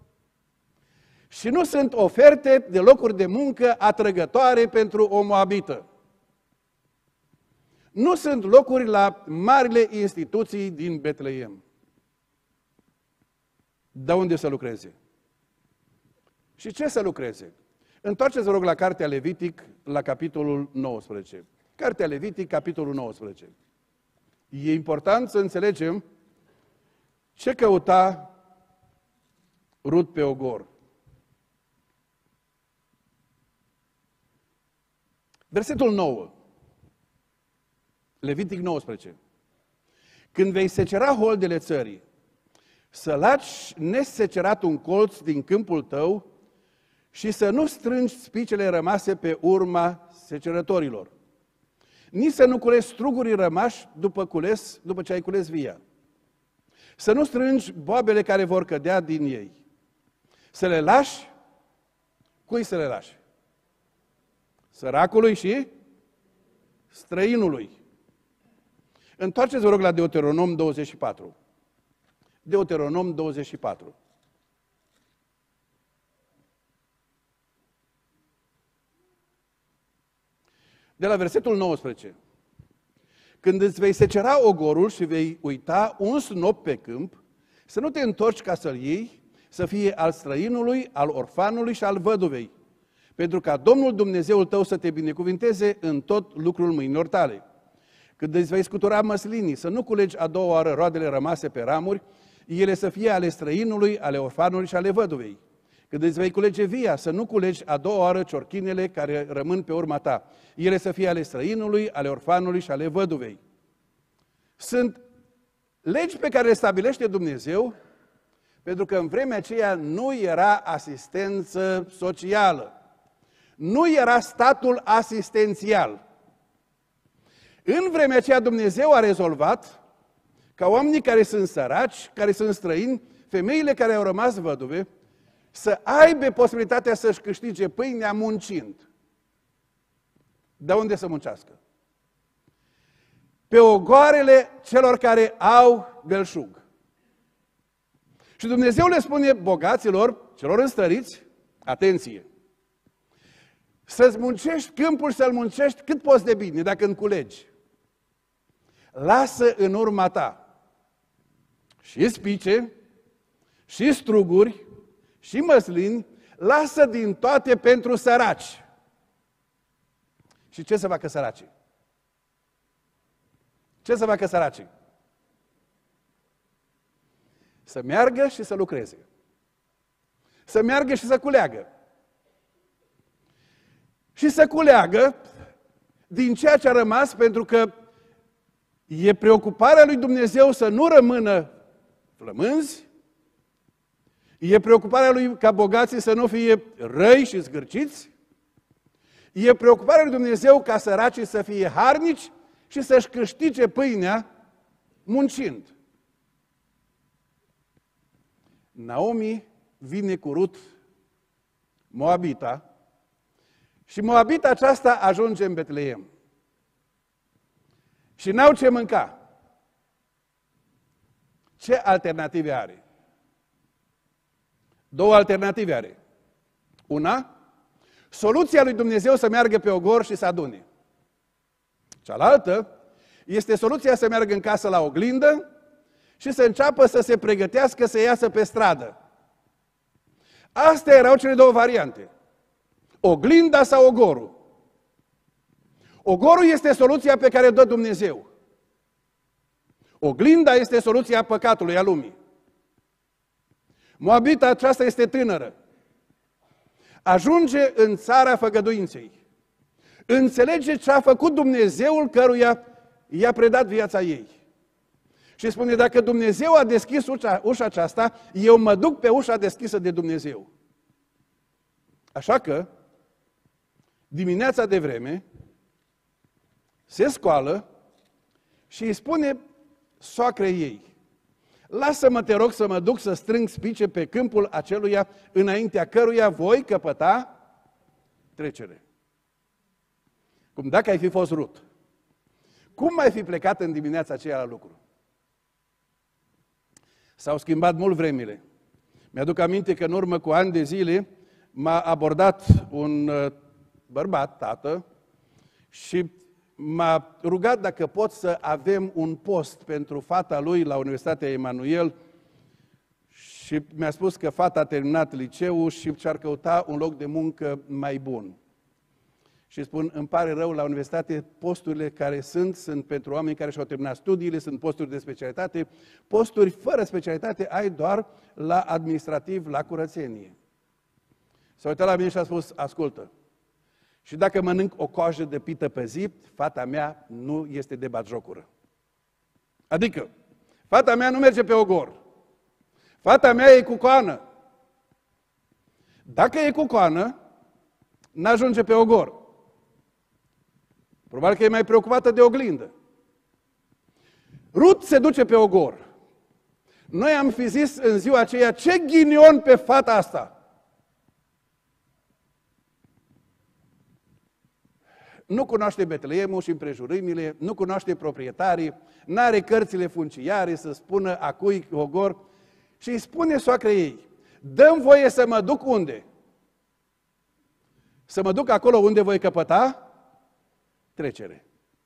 Și nu sunt oferte de locuri de muncă atrăgătoare pentru o moabită. Nu sunt locuri la marile instituții din Betleem. De unde să lucreze? Și ce să lucreze? Întoarceți-vă, rog, la Cartea Levitic, la capitolul 19. Cartea Levitic, capitolul 19. E important să înțelegem Ce căuta Rut pe ogor? Versetul 9. Levitic 19. Când vei secera holdele țării, să lași nesecerat un colț din câmpul tău și să nu strângi spicele rămase pe urma secerătorilor. Nici să nu culegi strugurii rămași după ce ai cules via. Să nu strângi boabele care vor cădea din ei. Să le lași, cui să le lași? Săracului și străinului. Întoarceți, vă rog, la Deuteronom 24. Deuteronom 24. De la versetul 19. Când îți vei secera ogorul și vei uita un snop pe câmp, să nu te întorci ca să-l iei, să fie al străinului, al orfanului și al văduvei, pentru ca Domnul Dumnezeul tău să te binecuvinteze în tot lucrul mâinilor tale. Când îți vei scutura măslinii, să nu culegi a doua oară roadele rămase pe ramuri, ele să fie ale străinului, ale orfanului și ale văduvei. Când îți vei culege via, să nu culegi a doua oară ciorchinele care rămân pe urma ta. Ele să fie ale străinului, ale orfanului și ale văduvei. Sunt legi pe care le stabilește Dumnezeu, pentru că în vremea aceea nu era asistență socială. Nu era statul asistențial. În vremea aceea Dumnezeu a rezolvat ca oamenii care sunt săraci, care sunt străini, femeile care au rămas văduve, să aibă posibilitatea să-și câștige pâinea muncind. De unde să muncească? Pe ogoarele celor care au belșug. Și Dumnezeu le spune bogaților, celor înstăriți, atenție, să-ți muncești câmpul, să-l muncești cât poți de bine, dacă îmi culegi. Lasă în urma ta și spice, și struguri, și măslini, lasă din toate pentru săraci. Și ce să facă săracii? Ce să facă săracii? Să meargă și să lucreze. Să meargă și să culeagă. Și să culeagă din ceea ce a rămas, pentru că e preocuparea lui Dumnezeu să nu rămână flămânzi, e preocuparea lui ca bogații să nu fie răi și zgârciți, e preocuparea lui Dumnezeu ca săracii să fie harnici și să-și câștige pâinea muncind. Naomi vine cu Rut, Moabita, și Moabita aceasta ajunge în Betleem. Și n-au ce mânca. Ce alternative are? Două alternative are. Una, soluția lui Dumnezeu să meargă pe ogor și să adune. Cealaltă este soluția să meargă în casă la oglindă și să înceapă să se pregătească să iasă pe stradă. Astea erau cele două variante. Oglinda sau ogorul. Ogorul este soluția pe care o dă Dumnezeu. Oglinda este soluția păcatului, a lumii. Moabita aceasta este tânără. Ajunge în țara făgăduinței. Înțelege ce a făcut Dumnezeul căruia i-a predat viața ei. Și spune, dacă Dumnezeu a deschis ușa aceasta, eu mă duc pe ușa deschisă de Dumnezeu. Așa că, dimineața de vreme, se scoală și îi spune soacrei ei, lasă-mă, te rog, să mă duc să strâng spice pe câmpul aceluia înaintea căruia voi căpăta trecere. Cum dacă ai fi fost Rut. Cum ai fi plecat în dimineața aceea la lucru? S-au schimbat mult vremile. Mi-aduc aminte că în urmă cu ani de zile m-a abordat un bărbat, tată, și m-a rugat dacă pot să avem un post pentru fata lui la Universitatea Emanuel și mi-a spus că fata a terminat liceul și și-ar căuta un loc de muncă mai bun. Și spun, îmi pare rău, la universitate posturile care sunt pentru oameni care și-au terminat studiile, sunt posturi de specialitate, posturi fără specialitate ai doar la administrativ, la curățenie. S-a uitat la mine și a spus, ascultă, și dacă mănânc o coajă de pită pe zi, fata mea nu este de batjocură. Adică, fata mea nu merge pe ogor. Fata mea e cu coană. Dacă e cu coană, n-ajunge pe ogor. Probabil că e mai preocupată de oglindă. Rut se duce pe ogor. Noi am fi zis în ziua aceea, ce ghinion pe fata asta! Nu cunoaște Betleemul și împrejurimile, nu cunoaște proprietarii, n-are cărțile funciare să spună a cui ogor și îi spune soacrei ei, dă-mi voie să mă duc unde? Să mă duc acolo unde voi căpăta trecere.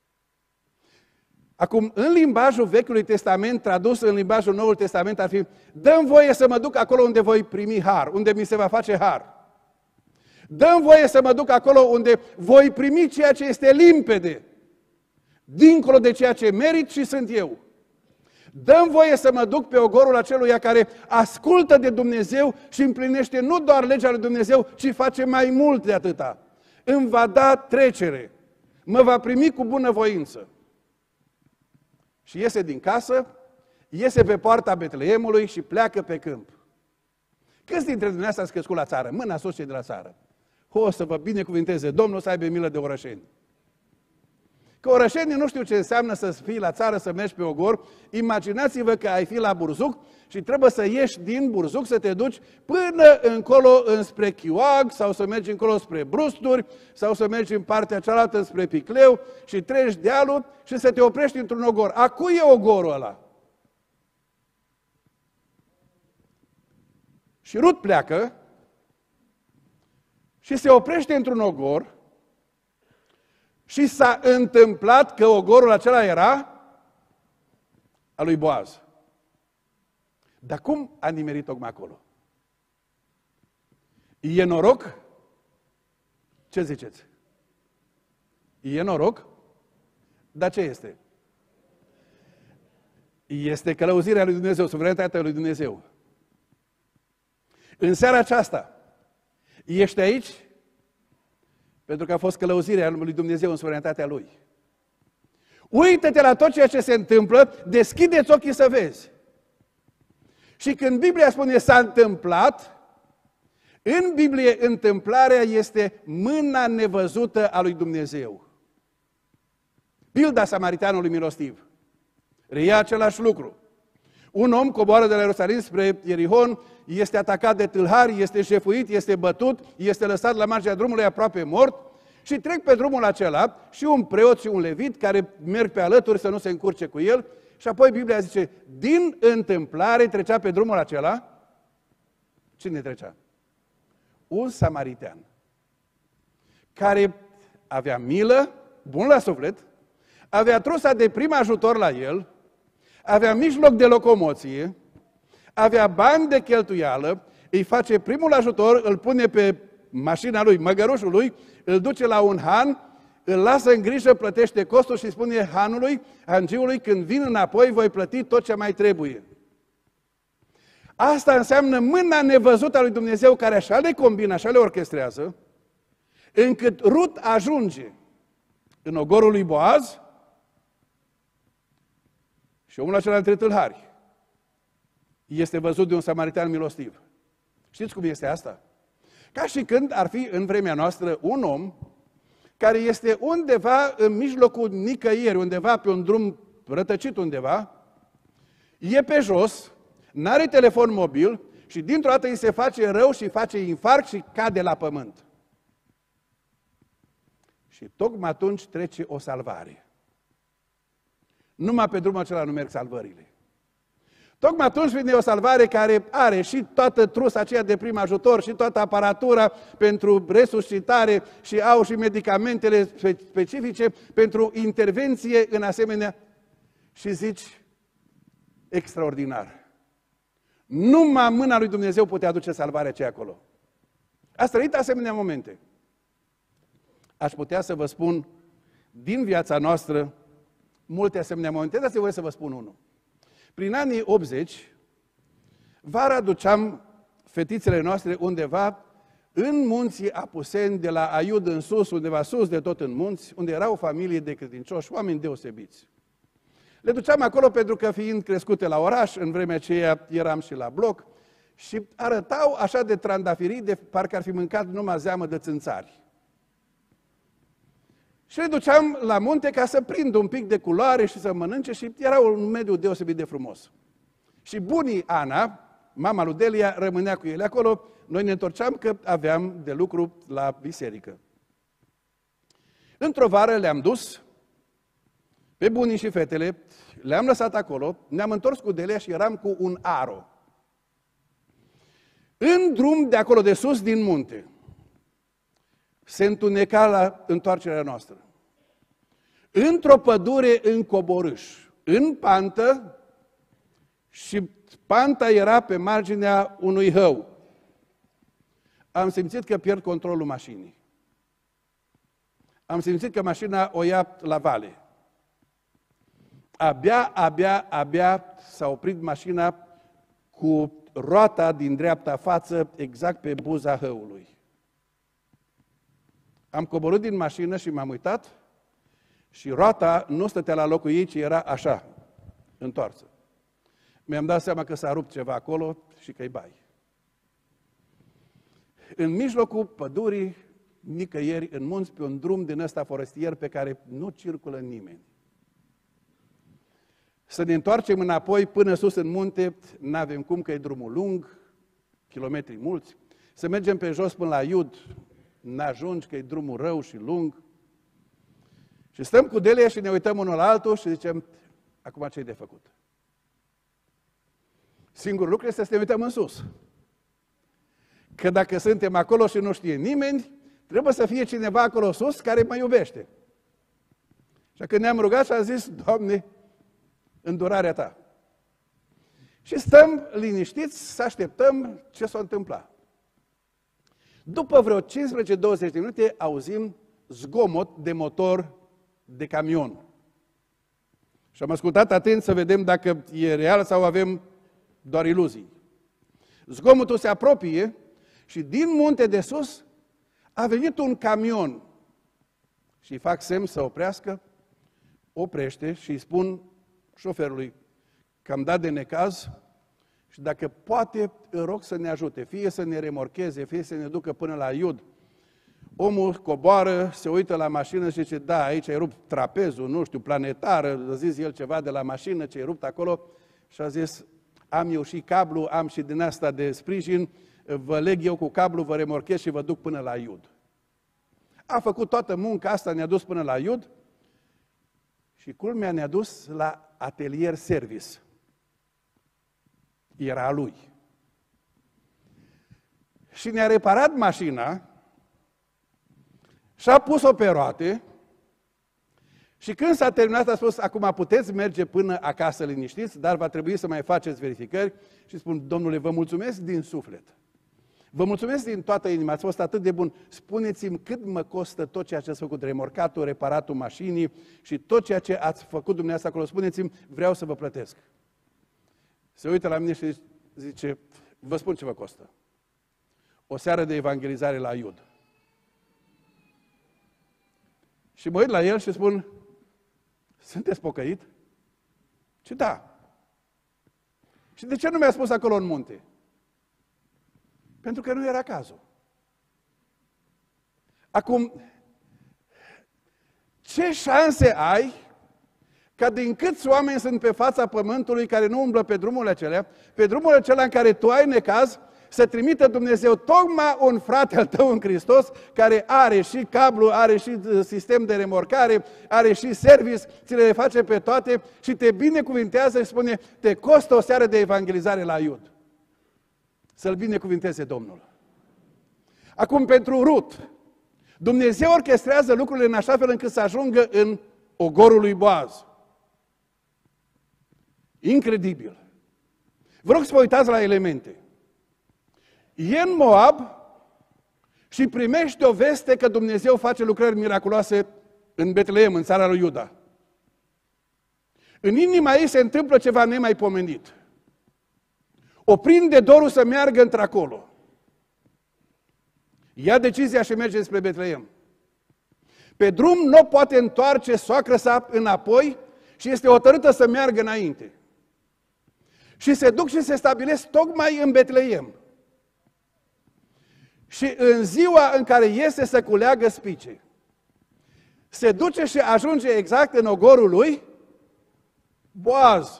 Acum, în limbajul Vechiului Testament, tradus în limbajul Noului Testament, ar fi, dă-mi voie să mă duc acolo unde voi primi har, unde mi se va face har. Dă-mi voie să mă duc acolo unde voi primi ceea ce este limpede, dincolo de ceea ce merit și sunt eu. Dă-mi voie să mă duc pe ogorul aceluia care ascultă de Dumnezeu și împlinește nu doar legea lui Dumnezeu, ci face mai mult de atâta. Îmi va da trecere, mă va primi cu bunăvoință. Și iese din casă, iese pe poarta Betleemului și pleacă pe câmp. Câți dintre dumneavoastră ați crescut la țară? Mâna sus cei de la țară. O să vă binecuvinteze Domnul, să aibă milă de orășeni. Că orășenii nu știu ce înseamnă să fii la țară, să mergi pe ogor. Imaginați-vă că ai fi la Burzuc și trebuie să ieși din Burzuc, să te duci până încolo înspre Chioag, sau să mergi încolo spre Brusturi, sau să mergi în partea cealaltă spre Picleu și treci dealul și să te oprești într-un ogor. A cui e ogorul ăla? Și Rut pleacă și se oprește într-un ogor și s-a întâmplat că ogorul acela era al lui Boaz. Dar cum a nimerit tocmai acolo? E noroc? Ce ziceți? E noroc? Dar ce este? Este călăuzirea lui Dumnezeu, suveranitatea lui Dumnezeu. În seara aceasta, ești aici pentru că a fost călăuzirea lui Dumnezeu în suveranitatea Lui. Uită-te la tot ceea ce se întâmplă, deschide-ți ochii să vezi. Și când Biblia spune s-a întâmplat, în Biblie întâmplarea este mâna nevăzută a lui Dumnezeu. Pilda samaritanului milostiv reia același lucru. Un om coboară de la Ierusalim spre Ierihon, este atacat de tâlhari, este jefuit, este bătut, este lăsat la marginea drumului aproape mort și trec pe drumul acela și un preot și un levit care merg pe alături să nu se încurce cu el și apoi Biblia zice, din întâmplare trecea pe drumul acela, cine trecea? Un samaritean care avea milă, bun la suflet, avea trusa de prim ajutor la el, avea mijloc de locomoție, avea bani de cheltuială, îi face primul ajutor, îl pune pe mașina lui, măgărușul lui, îl duce la un han, îl lasă în grijă, plătește costul și spune hanului, hangiului, când vin înapoi voi plăti tot ce mai trebuie. Asta înseamnă mâna nevăzută a lui Dumnezeu care așa le combină, așa le orchestrează, încât Rut ajunge în ogorul lui Boaz și omul acela între tâlhari este văzut de un samaritan milostiv. Știți cum este asta? Ca și când ar fi în vremea noastră un om care este undeva în mijlocul nicăieri, undeva pe un drum rătăcit undeva, e pe jos, n-are telefon mobil și dintr-o dată îi se face rău și face infarct și cade la pământ. Și tocmai atunci trece o salvare. Numai pe drumul acela nu merg salvările. Tocmai atunci vine o salvare care are și toată trusa aceea de prim ajutor și toată aparatura pentru resuscitare și au și medicamentele specifice pentru intervenție în asemenea. Și zici, extraordinar. Numai mâna lui Dumnezeu putea aduce salvarea aceea acolo. Ați trăit asemenea momente. aș putea să vă spun din viața noastră multe asemenea momente. Dați-mi voie să vă spun unul. Prin anii 80, vara duceam fetițele noastre undeva în munții Apuseni, de la Aiud în sus, undeva sus de tot în munți, unde era o familie de credincioși, oameni deosebiți. Le duceam acolo pentru că, fiind crescute la oraș, în vremea aceea eram și la bloc, și arătau așa de trandafirii, de parcă ar fi mâncat numai zeamă de țânțari. Și le duceam la munte ca să prind un pic de culoare și să mănânce, și era un mediu deosebit de frumos. Și bunii Ana, mama lui Delia, rămânea cu ele acolo, noi ne întorceam că aveam de lucru la biserică. Într-o vară le-am dus pe bunii și fetele, le-am lăsat acolo, ne-am întors cu Delia și eram cu un aro. În drum de acolo de sus, din munte, se întuneca la întoarcerea noastră. Într-o pădure în coborâș, în pantă, și panta era pe marginea unui hău. Am simțit că pierd controlul mașinii. Am simțit că mașina o ia la vale. Abia s-a oprit mașina cu roata din dreapta față exact pe buza hăului. Am coborât din mașină și m-am uitat și roata nu stătea la locul ei, ci era așa, întoarsă. Mi-am dat seama că s-a rupt ceva acolo și că-i bai. În mijlocul pădurii, nicăieri, în munți, pe un drum din ăsta forestier pe care nu circulă nimeni. Să ne întoarcem înapoi până sus în munte, n-avem cum, că e drumul lung, kilometri mulți. Să mergem pe jos până la Iud, n-ajungi, că e drumul rău și lung. Și stăm cu Delia și ne uităm unul la altul și zicem, acum ce-i de făcut? Singurul lucru este să ne uităm în sus. Că dacă suntem acolo și nu știe nimeni, trebuie să fie cineva acolo sus care mă iubește. Și când ne-am rugat și am zis, Doamne, îndurarea Ta. Și stăm liniștiți să așteptăm ce s-o întâmpla. După vreo 15-20 de minute auzim zgomot de motor de camion. Și am ascultat atent să vedem dacă e real sau avem doar iluzii. Zgomotul se apropie și din munte de sus a venit un camion. Și îi fac semn să oprească, oprește și îi spun șoferului că am dat de necaz și dacă poate îl rog să ne ajute, fie să ne remorcheze, fie să ne ducă până la Iud. Omul coboară, se uită la mașină și zice, da, aici ai rupt trapezul, nu știu, planetară, a zis el ceva de la mașină, ce ai rupt acolo, și a zis, am eu și cablu, am și din asta de sprijin, vă leg eu cu cablu, vă remorchez și vă duc până la Iud. A făcut toată munca asta, ne-a dus până la Iud și culmea ne-a dus la atelier service. Era a lui. Și ne-a reparat mașina și a pus-o pe roate și când s-a terminat a spus, acum puteți merge până acasă liniștiți, dar va trebui să mai faceți verificări. Și spun, Domnule, vă mulțumesc din suflet. Vă mulțumesc din toată inima, ați fost atât de bun. Spuneți-mi cât mă costă tot ceea ce ați făcut, remorcatul, reparatul mașinii și tot ceea ce ați făcut dumneavoastră acolo. Spuneți-mi, vreau să vă plătesc. Se uită la mine și zice, vă spun ce vă costă. O seară de evangelizare la Iud. Și mă uit la el și spun, sunteți pocăit? Și da. Și de ce nu mi-a spus acolo în munte? Pentru că nu era cazul. Acum, ce șanse ai ca din câți oameni sunt pe fața pământului care nu umblă pe drumul acelea, pe drumul acela în care tu ai necaz, să trimită Dumnezeu tocmai un frate al tău în Hristos care are și cablu, are și sistem de remorcare, are și service, ți le face pe toate și te binecuvintează și spune, te costă o seară de evangelizare la Iud. Să-l binecuvinteze Domnul. Acum pentru Rut, Dumnezeu orchestrează lucrurile în așa fel încât să ajungă în ogorul lui Boaz. Incredibil. Vă rog să vă uitați la elemente. E în Moab și primește o veste că Dumnezeu face lucrări miraculoase în Betleem, în țara lui Iuda. În inima ei se întâmplă ceva nemaipomenit. O prinde dorul să meargă într-acolo. Ia decizia și merge spre Betleem. Pe drum nu poate întoarce soacră sa înapoi și este hotărâtă să meargă înainte. Și se duc și se stabilesc tocmai în Betleem. Și în ziua în care iese să culeagă spice, se duce și ajunge exact în ogorul lui Boaz.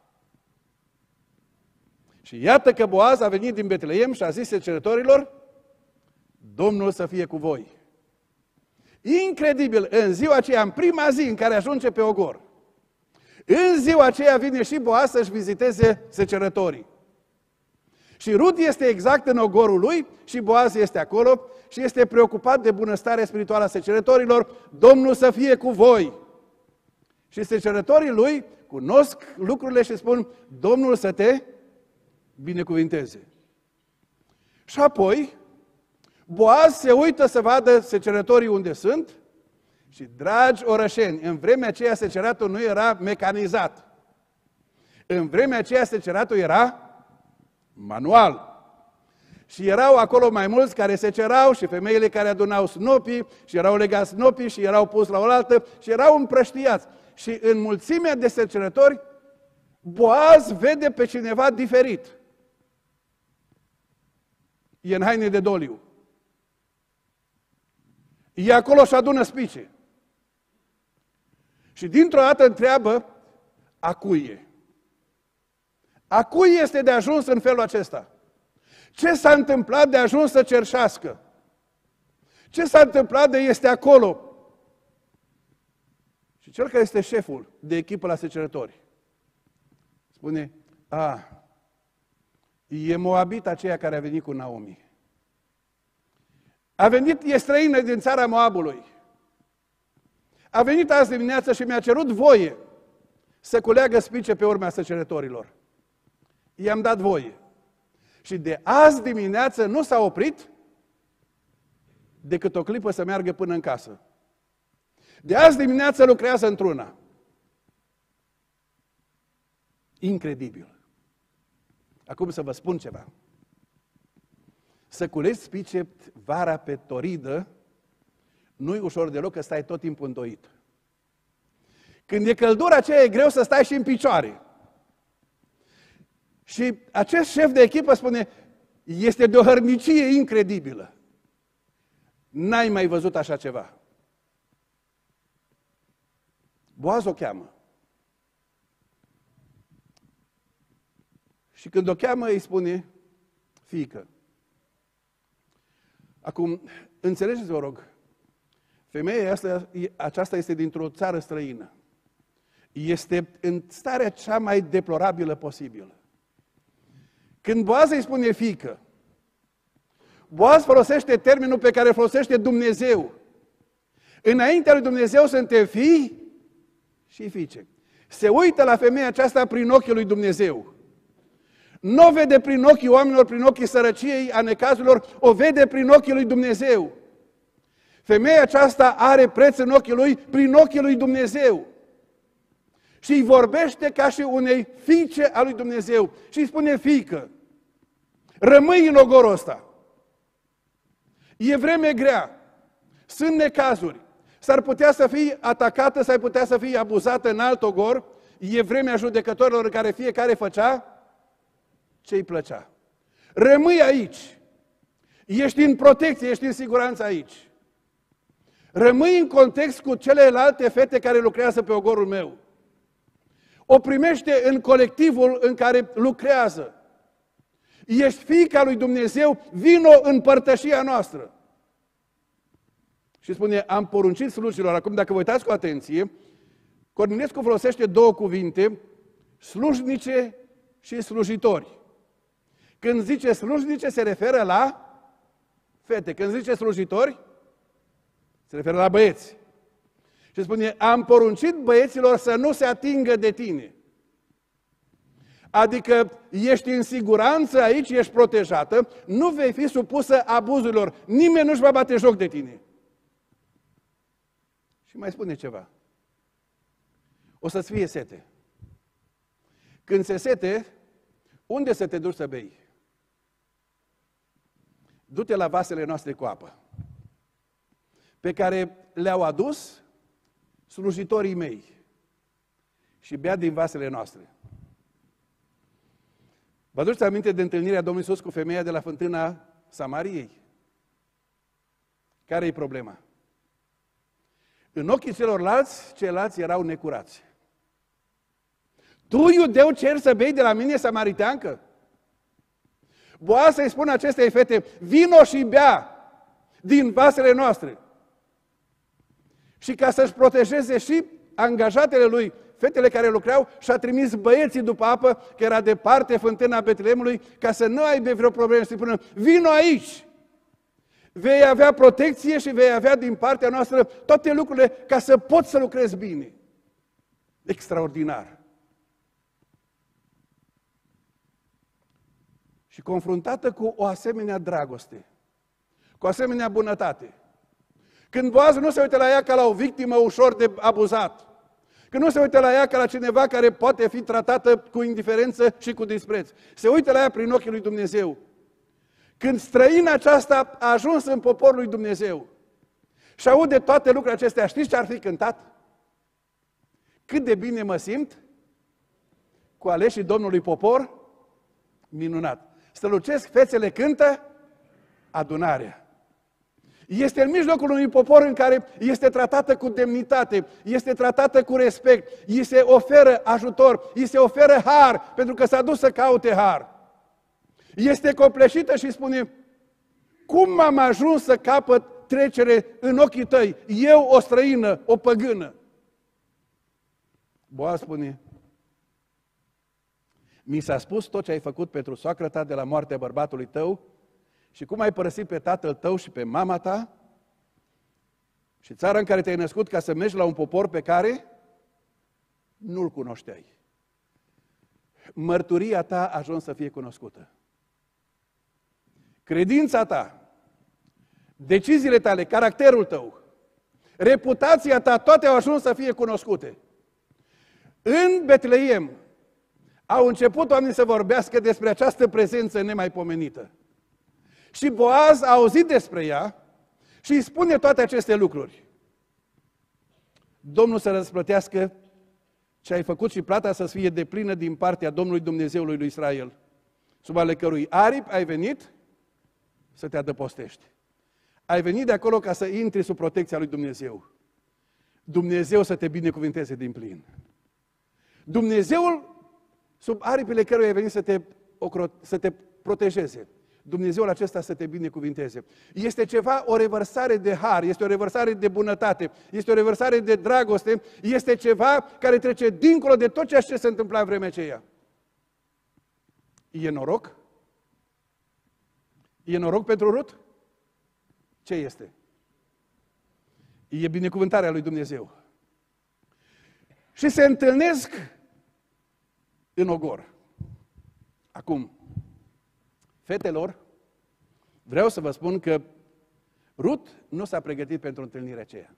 Și iată că Boaz a venit din Betleem și a zis cercetătorilor: Domnul să fie cu voi. Incredibil, în ziua aceea, în prima zi în care ajunge pe ogor, în ziua aceea vine și Boaz să-și viziteze secerătorii. Și Rut este exact în ogorul lui și Boaz este acolo și este preocupat de bunăstarea spirituală a secerătorilor. Domnul să fie cu voi. Și secerătorii lui cunosc lucrurile și spun: Domnul să te binecuvinteze. Și apoi Boaz se uită să vadă secerătorii unde sunt și, dragi orășeni, în vremea aceea seceratul nu era mecanizat. În vremea aceea seceratul era manual. Și erau acolo mai mulți care secerau și femeile care adunau snopii și erau legați snopii și erau pus la oaltă și erau împrăștiați. Și în mulțimea de secerători, Boaz vede pe cineva diferit. E în haine de doliu. E acolo și adună spice. Și dintr-o dată întreabă: a cui e? A cui este de ajuns în felul acesta? Ce s-a întâmplat de ajuns să cerșească? Ce s-a întâmplat de este acolo? Și cel care este șeful de echipă la secerători spune: e Moabita aceea care a venit cu Naomi. A venit, e străină din țara Moabului. A venit azi dimineață și mi-a cerut voie să culeagă spice pe urmea secerătorilor. I-am dat voie. Și de azi dimineață nu s-a oprit decât o clipă să meargă până în casă. De azi dimineață lucrează într-una. Incredibil. Acum să vă spun ceva. Să culegi spice vara pe toridă nu-i ușor deloc, că stai tot timpul îndoit. Când e căldura aceea, e greu să stai și în picioare. Și acest șef de echipă spune: este de o hărnicie incredibilă. N-ai mai văzut așa ceva. Boaz o cheamă. Și când o cheamă, îi spune: fiică. Acum, înțelegeți, vă rog, femeia aceasta este dintr-o țară străină. Este în starea cea mai deplorabilă posibilă. Când Boaz îi spune fiică, Boaz folosește termenul pe care îl folosește Dumnezeu. Înaintea lui Dumnezeu suntem fii și fiice. Se uită la femeia aceasta prin ochii lui Dumnezeu. Nu o vede prin ochii oamenilor, prin ochii sărăciei, a necazurilor, o vede prin ochii lui Dumnezeu. Femeia aceasta are preț în ochii lui, prin ochii lui Dumnezeu. Și îi vorbește ca și unei fiice a lui Dumnezeu. Și îi spune: fiică, rămâi în ogorul ăsta. E vreme grea. Sunt necazuri. S-ar putea să fii atacată, s-ar putea să fii abuzată în alt ogor. E vremea judecătorilor în care fiecare făcea ce-i plăcea. Rămâi aici. Ești în protecție, ești în siguranță aici. Rămâi în context cu celelalte fete care lucrează pe ogorul meu. O primește în colectivul în care lucrează. Ești fiica lui Dumnezeu, vino în părtășia noastră. Și spune: am poruncit slujilor. Acum, dacă vă uitați cu atenție, Cornilescu folosește două cuvinte: slujnice și slujitori. Când zice slujnice, se referă la fete. Când zice slujitori, se referă la băieți. Și spune: am poruncit băieților să nu se atingă de tine. Adică ești în siguranță aici, ești protejată, nu vei fi supusă abuzurilor, nimeni nu-și va bate joc de tine. Și mai spune ceva. O să-ți fie sete. Când se sete, unde să te duci să bei? Du-te la vasele noastre cu apă, pe care le-au adus slujitorii mei, și bea din vasele noastre. Vă aduceți aminte de întâlnirea Domnului Iisus cu femeia de la fântâna Samariei? Care e problema? În ochii celorlalți, ceilalți erau necurați. Tu, iudeu, ceri să bei de la mine, samariteancă? Boaz să-i spună acestei fete, vino și bea din vasele noastre. Și ca să-și protejeze și angajatele lui, fetele care lucrau, și-a trimis băieții după apă, că era departe fântâna Betleemului, ca să nu aibă vreo problemă, să-i spună, vino aici! Vei avea protecție și vei avea din partea noastră toate lucrurile ca să poți să lucrezi bine. Extraordinar. Și confruntată cu o asemenea dragoste, cu o asemenea bunătate, când Boaz nu se uită la ea ca la o victimă ușor de abuzat, când nu se uită la ea ca la cineva care poate fi tratată cu indiferență și cu dispreț, se uită la ea prin ochii lui Dumnezeu. Când străina aceasta a ajuns în poporul lui Dumnezeu și aude toate lucrurile acestea, știți ce ar fi cântat? Cât de bine mă simt cu aleșii Domnului popor minunat. Strălucesc, fețele cântă, adunarea. Este în mijlocul unui popor în care este tratată cu demnitate, este tratată cu respect, îi se oferă ajutor, îi se oferă har, pentru că s-a dus să caute har. Este copleșită și spune, cum am ajuns să capăt trecere în ochii tăi, eu o străină, o păgână? Boaz spune, mi s-a spus tot ce ai făcut pentru soacră ta de la moartea bărbatului tău și cum ai părăsit pe tatăl tău și pe mama ta și țara în care te-ai născut ca să mergi la un popor pe care nu-l cunoșteai. Mărturia ta a ajuns să fie cunoscută. Credința ta, deciziile tale, caracterul tău, reputația ta, toate au ajuns să fie cunoscute. În Betleem au început oamenii să vorbească despre această prezență nemaipomenită. Și Boaz a auzit despre ea și îi spune toate aceste lucruri. Domnul să răsplătească ce ai făcut și plata să fie deplină din partea Domnului Dumnezeului lui Israel, sub ale cărui aripi ai venit să te adăpostești. Ai venit de acolo ca să intri sub protecția lui Dumnezeu. Dumnezeu să te binecuvinteze din plin. Dumnezeul sub aripile căruia ai venit să te protejeze. Dumnezeul acesta să te binecuvinteze. Este ceva, o revărsare de har, este o revărsare de bunătate, este o revărsare de dragoste, este ceva care trece dincolo de tot ceea ce se întâmpla în vremea aceea. E noroc? E noroc pentru Rut? Ce este? E binecuvântarea lui Dumnezeu. Și se întâlnesc în ogor. Acum, fetelor, vreau să vă spun că Rut nu s-a pregătit pentru întâlnirea aceea.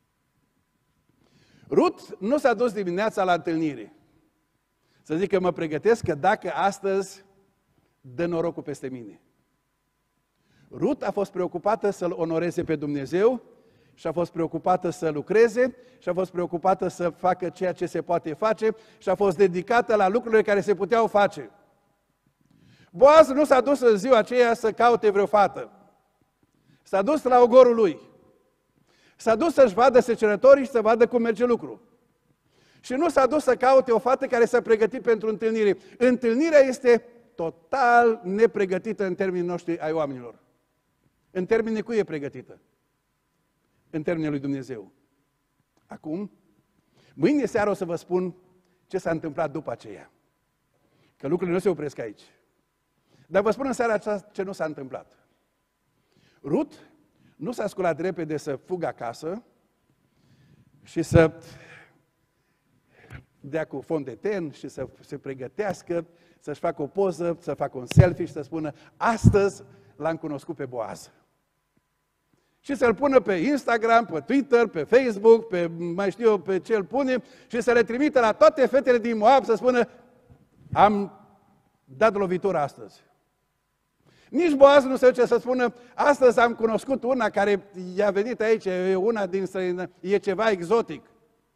Rut nu s-a dus dimineața la întâlnire. Să zic că mă pregătesc că dacă astăzi dă norocul peste mine. Rut a fost preocupată să-L onoreze pe Dumnezeu și a fost preocupată să lucreze și a fost preocupată să facă ceea ce se poate face și a fost dedicată la lucrurile care se puteau face. Boaz nu s-a dus în ziua aceea să caute vreo fată. S-a dus la ogorul lui. S-a dus să-și vadă secerătorii și să vadă cum merge lucru. Și nu s-a dus să caute o fată care s-a pregătit pentru întâlnire. Întâlnirea este total nepregătită în termenii noștri ai oamenilor. În termenii cui e pregătită? În termenii lui Dumnezeu. Acum, mâine seară o să vă spun ce s-a întâmplat după aceea. Că lucrurile nu se opresc aici. Dar vă spun în seara aceasta ce nu s-a întâmplat. Rut nu s-a sculat repede să fugă acasă și să dea cu fond de ten și să se pregătească, să-și facă o poză, să facă un selfie și să spună: astăzi l-am cunoscut pe Boaz. Și să-l pună pe Instagram, pe Twitter, pe Facebook, pe mai știu eu pe ce îl pune, și să le trimită la toate fetele din Moab să spună: am dat lovitura astăzi. Nici Boaz nu se duce să spună: astăzi am cunoscut una care i-a venit aici, e una din străină, e ceva exotic.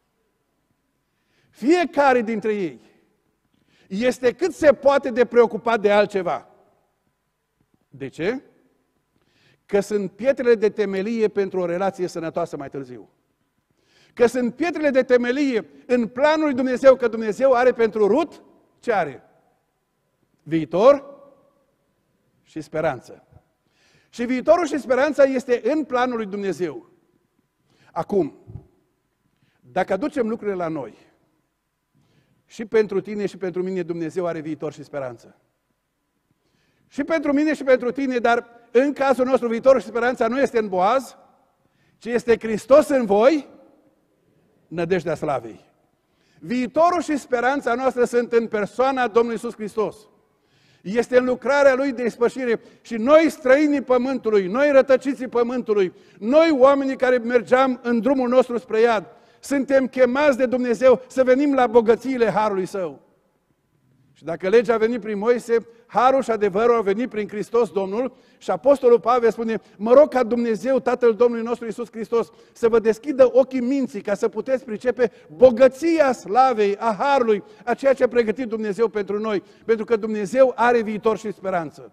Fiecare dintre ei este cât se poate de preocupat de altceva. De ce? Că sunt pietrele de temelie pentru o relație sănătoasă mai târziu. Că sunt pietrele de temelie în planul lui Dumnezeu, că Dumnezeu are pentru Rut, ce are? Viitor și speranță. Și viitorul și speranța este în planul lui Dumnezeu. Acum, dacă aducem lucrurile la noi, și pentru tine și pentru mine Dumnezeu are viitor și speranță. Și pentru mine și pentru tine, dar în cazul nostru viitorul și speranța nu este în Boaz, ci este Hristos în voi, nădejdea slavei. Viitorul și speranța noastră sunt în persoana Domnului Iisus Hristos. Este în lucrarea Lui de ispășire și noi, străinii pământului, noi rătăciții pământului, noi oamenii care mergeam în drumul nostru spre iad, suntem chemați de Dumnezeu să venim la bogățiile Harului Său. Și dacă legea a venit prin Moise, Harul și adevărul au venit prin Hristos Domnul, și Apostolul Pavel spune: mă rog ca Dumnezeu, Tatăl Domnului nostru Iisus Hristos, să vă deschidă ochii minții ca să puteți pricepe bogăția slavei, a Harului, a ceea ce a pregătit Dumnezeu pentru noi, pentru că Dumnezeu are viitor și speranță.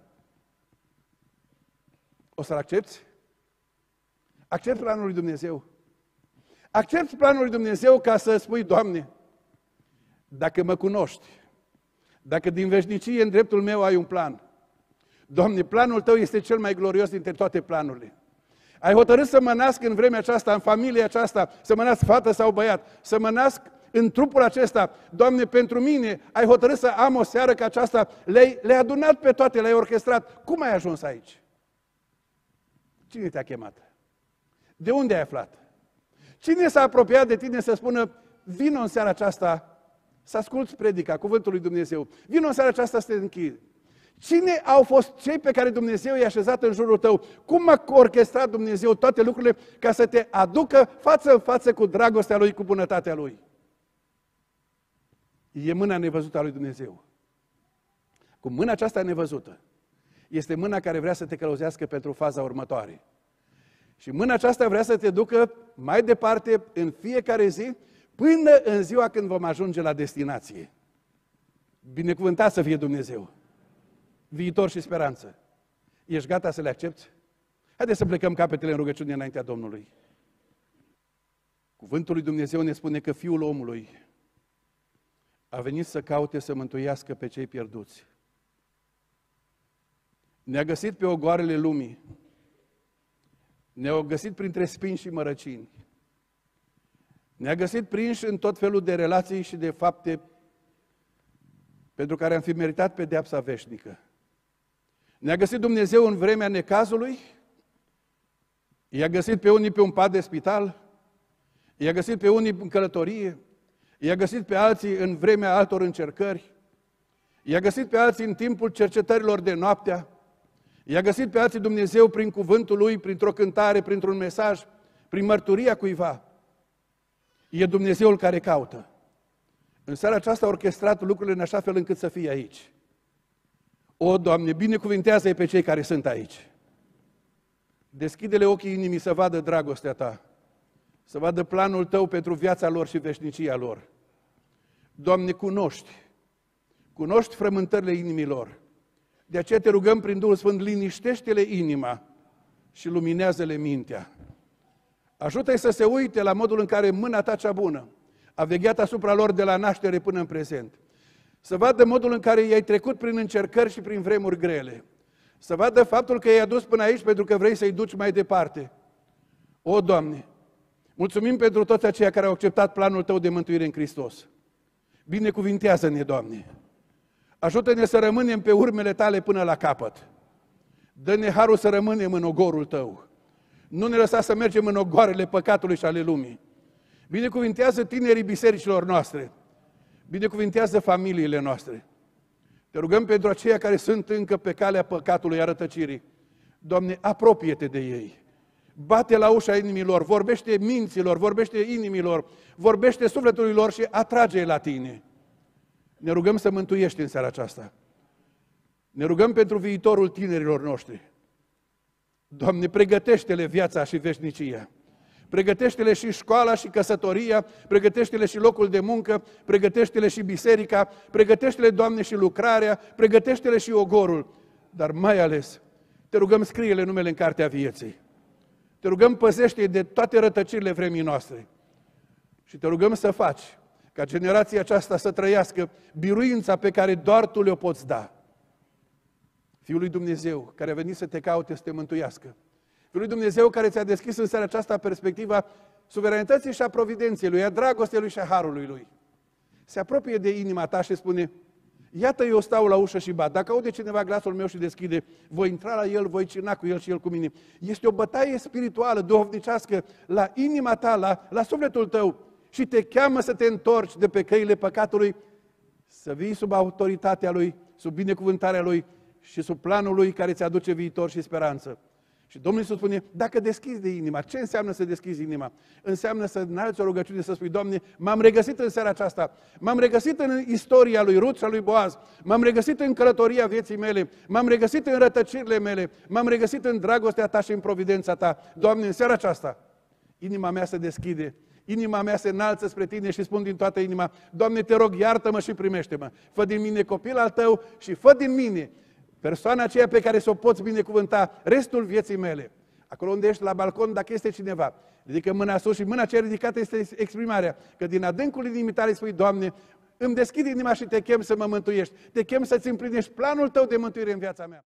O să-l accepți? Accepți planul lui Dumnezeu? Accepți planul lui Dumnezeu ca să spui: Doamne, dacă mă cunoști, dacă din veșnicie în dreptul meu ai un plan, Doamne, planul Tău este cel mai glorios dintre toate planurile. Ai hotărât să mă nasc în vremea aceasta, în familia aceasta, să mă nasc fată sau băiat, să mă nasc în trupul acesta. Doamne, pentru mine ai hotărât să am o seară ca aceasta, le-ai adunat pe toate, le-ai orchestrat. Cum ai ajuns aici? Cine te-a chemat? De unde ai aflat? Cine s-a apropiat de tine să spună: vino în seara aceasta să asculți predica, cuvântul lui Dumnezeu. Vino în seara aceasta să te închidi. Cine au fost cei pe care Dumnezeu i-a așezat în jurul tău? Cum a orchestrat Dumnezeu toate lucrurile ca să te aducă față în față cu dragostea Lui, cu bunătatea Lui? E mâna nevăzută a lui Dumnezeu. Cu mâna aceasta nevăzută este mâna care vrea să te călăuzească pentru faza următoare. Și mâna aceasta vrea să te ducă mai departe în fiecare zi, până în ziua când vom ajunge la destinație. Binecuvântat să fie Dumnezeu! Viitor și speranță. Ești gata să le accepți? Haideți să plecăm capetele în rugăciune înaintea Domnului. Cuvântul lui Dumnezeu ne spune că Fiul omului a venit să caute să mântuiască pe cei pierduți. Ne-a găsit pe ogoarele lumii. Ne-a găsit printre spini și mărăcini. Ne-a găsit prinși în tot felul de relații și de fapte pentru care am fi meritat pedeapsa veșnică. Ne-a găsit Dumnezeu în vremea necazului, i-a găsit pe unii pe un pat de spital, i-a găsit pe unii în călătorie, i-a găsit pe alții în vremea altor încercări, i-a găsit pe alții în timpul cercetărilor de noaptea, i-a găsit pe alții Dumnezeu prin cuvântul Lui, printr-o cântare, printr-un mesaj, prin mărturia cuiva. E Dumnezeul care caută. În seara aceasta a orchestrat lucrurile în așa fel încât să fie aici. O, Doamne, binecuvintează-i pe cei care sunt aici. Deschide-le ochii inimii să vadă dragostea Ta, să vadă planul Tău pentru viața lor și veșnicia lor. Doamne, cunoști frământările inimilor. De aceea te rugăm prin Duhul Sfânt, liniștește-le inima și luminează-le mintea. Ajută-i să se uite la modul în care mâna Ta cea bună a vegheat asupra lor de la naștere până în prezent. Să vadă modul în care i-ai trecut prin încercări și prin vremuri grele. Să vadă faptul că i-ai adus până aici pentru că vrei să-i duci mai departe. O, Doamne, mulțumim pentru toți aceia care au acceptat planul Tău de mântuire în Hristos. Binecuvintează-ne, Doamne! Ajută-ne să rămânem pe urmele Tale până la capăt. Dă-ne harul să rămânem în ogorul Tău. Nu ne lăsa să mergem în ogoarele păcatului și ale lumii. Binecuvintează tinerii bisericilor noastre. Binecuvintează familiile noastre. Te rugăm pentru aceia care sunt încă pe calea păcatului, a rătăcirii. Doamne, apropie-te de ei. Bate la ușa inimilor, vorbește minților, vorbește inimilor, vorbește sufletului lor și atrage-i la tine. Ne rugăm să mântuiești în seara aceasta. Ne rugăm pentru viitorul tinerilor noștri. Doamne, pregătește-le viața și veșnicia. Pregătește-le și școala și căsătoria, pregătește-le și locul de muncă, pregătește-le și biserica, pregătește-le, Doamne, și lucrarea, pregătește-le și ogorul. Dar mai ales, te rugăm, scrie-le numele în cartea vieții. Te rugăm, păzește-i de toate rătăcirile vremii noastre. Și te rugăm să faci ca generația aceasta să trăiască biruința pe care doar Tu le-o poți da. Fiul lui Dumnezeu, care a venit să te caute, să te mântuiască. Fiul lui Dumnezeu, care ți-a deschis în seara aceasta perspectiva suveranității și a providenței Lui, a dragostei Lui și a harului Lui. Se apropie de inima ta și spune: iată, eu stau la ușă și bat. Dacă aude cineva glasul meu și deschide, voi intra la el, voi cina cu el și el cu mine. Este o bătaie spirituală, duhovnicească, la inima ta, la sufletul tău și te cheamă să te întorci de pe căile păcatului, să vii sub autoritatea Lui, sub binecuvântarea Lui și sub planul Lui care ți aduce viitor și speranță. Și Domnul Iisus spune: dacă deschizi de inima, ce înseamnă să deschizi inima? Înseamnă să înalți o rugăciune, să spui: Doamne, m-am regăsit în seara aceasta, m-am regăsit în istoria lui Rut și a lui Boaz, m-am regăsit în călătoria vieții mele, m-am regăsit în rătăcirile mele, m-am regăsit în dragostea Ta și în providența Ta. Doamne, în seara aceasta, inima mea se deschide, inima mea se înalță spre Tine și spun din toată inima: Doamne, te rog, iartă-mă și primește-mă. Fă din mine copil al Tău și fă din mine persoana aceea pe care să o poți binecuvânta restul vieții mele. Acolo unde ești la balcon, dacă este cineva, ridică mâna sus și mâna cea ridicată este exprimarea că din adâncul inimii tale spui: Doamne, îmi deschid inima și Te chem să mă mântuiești. Te chem să-ți împlinești planul Tău de mântuire în viața mea.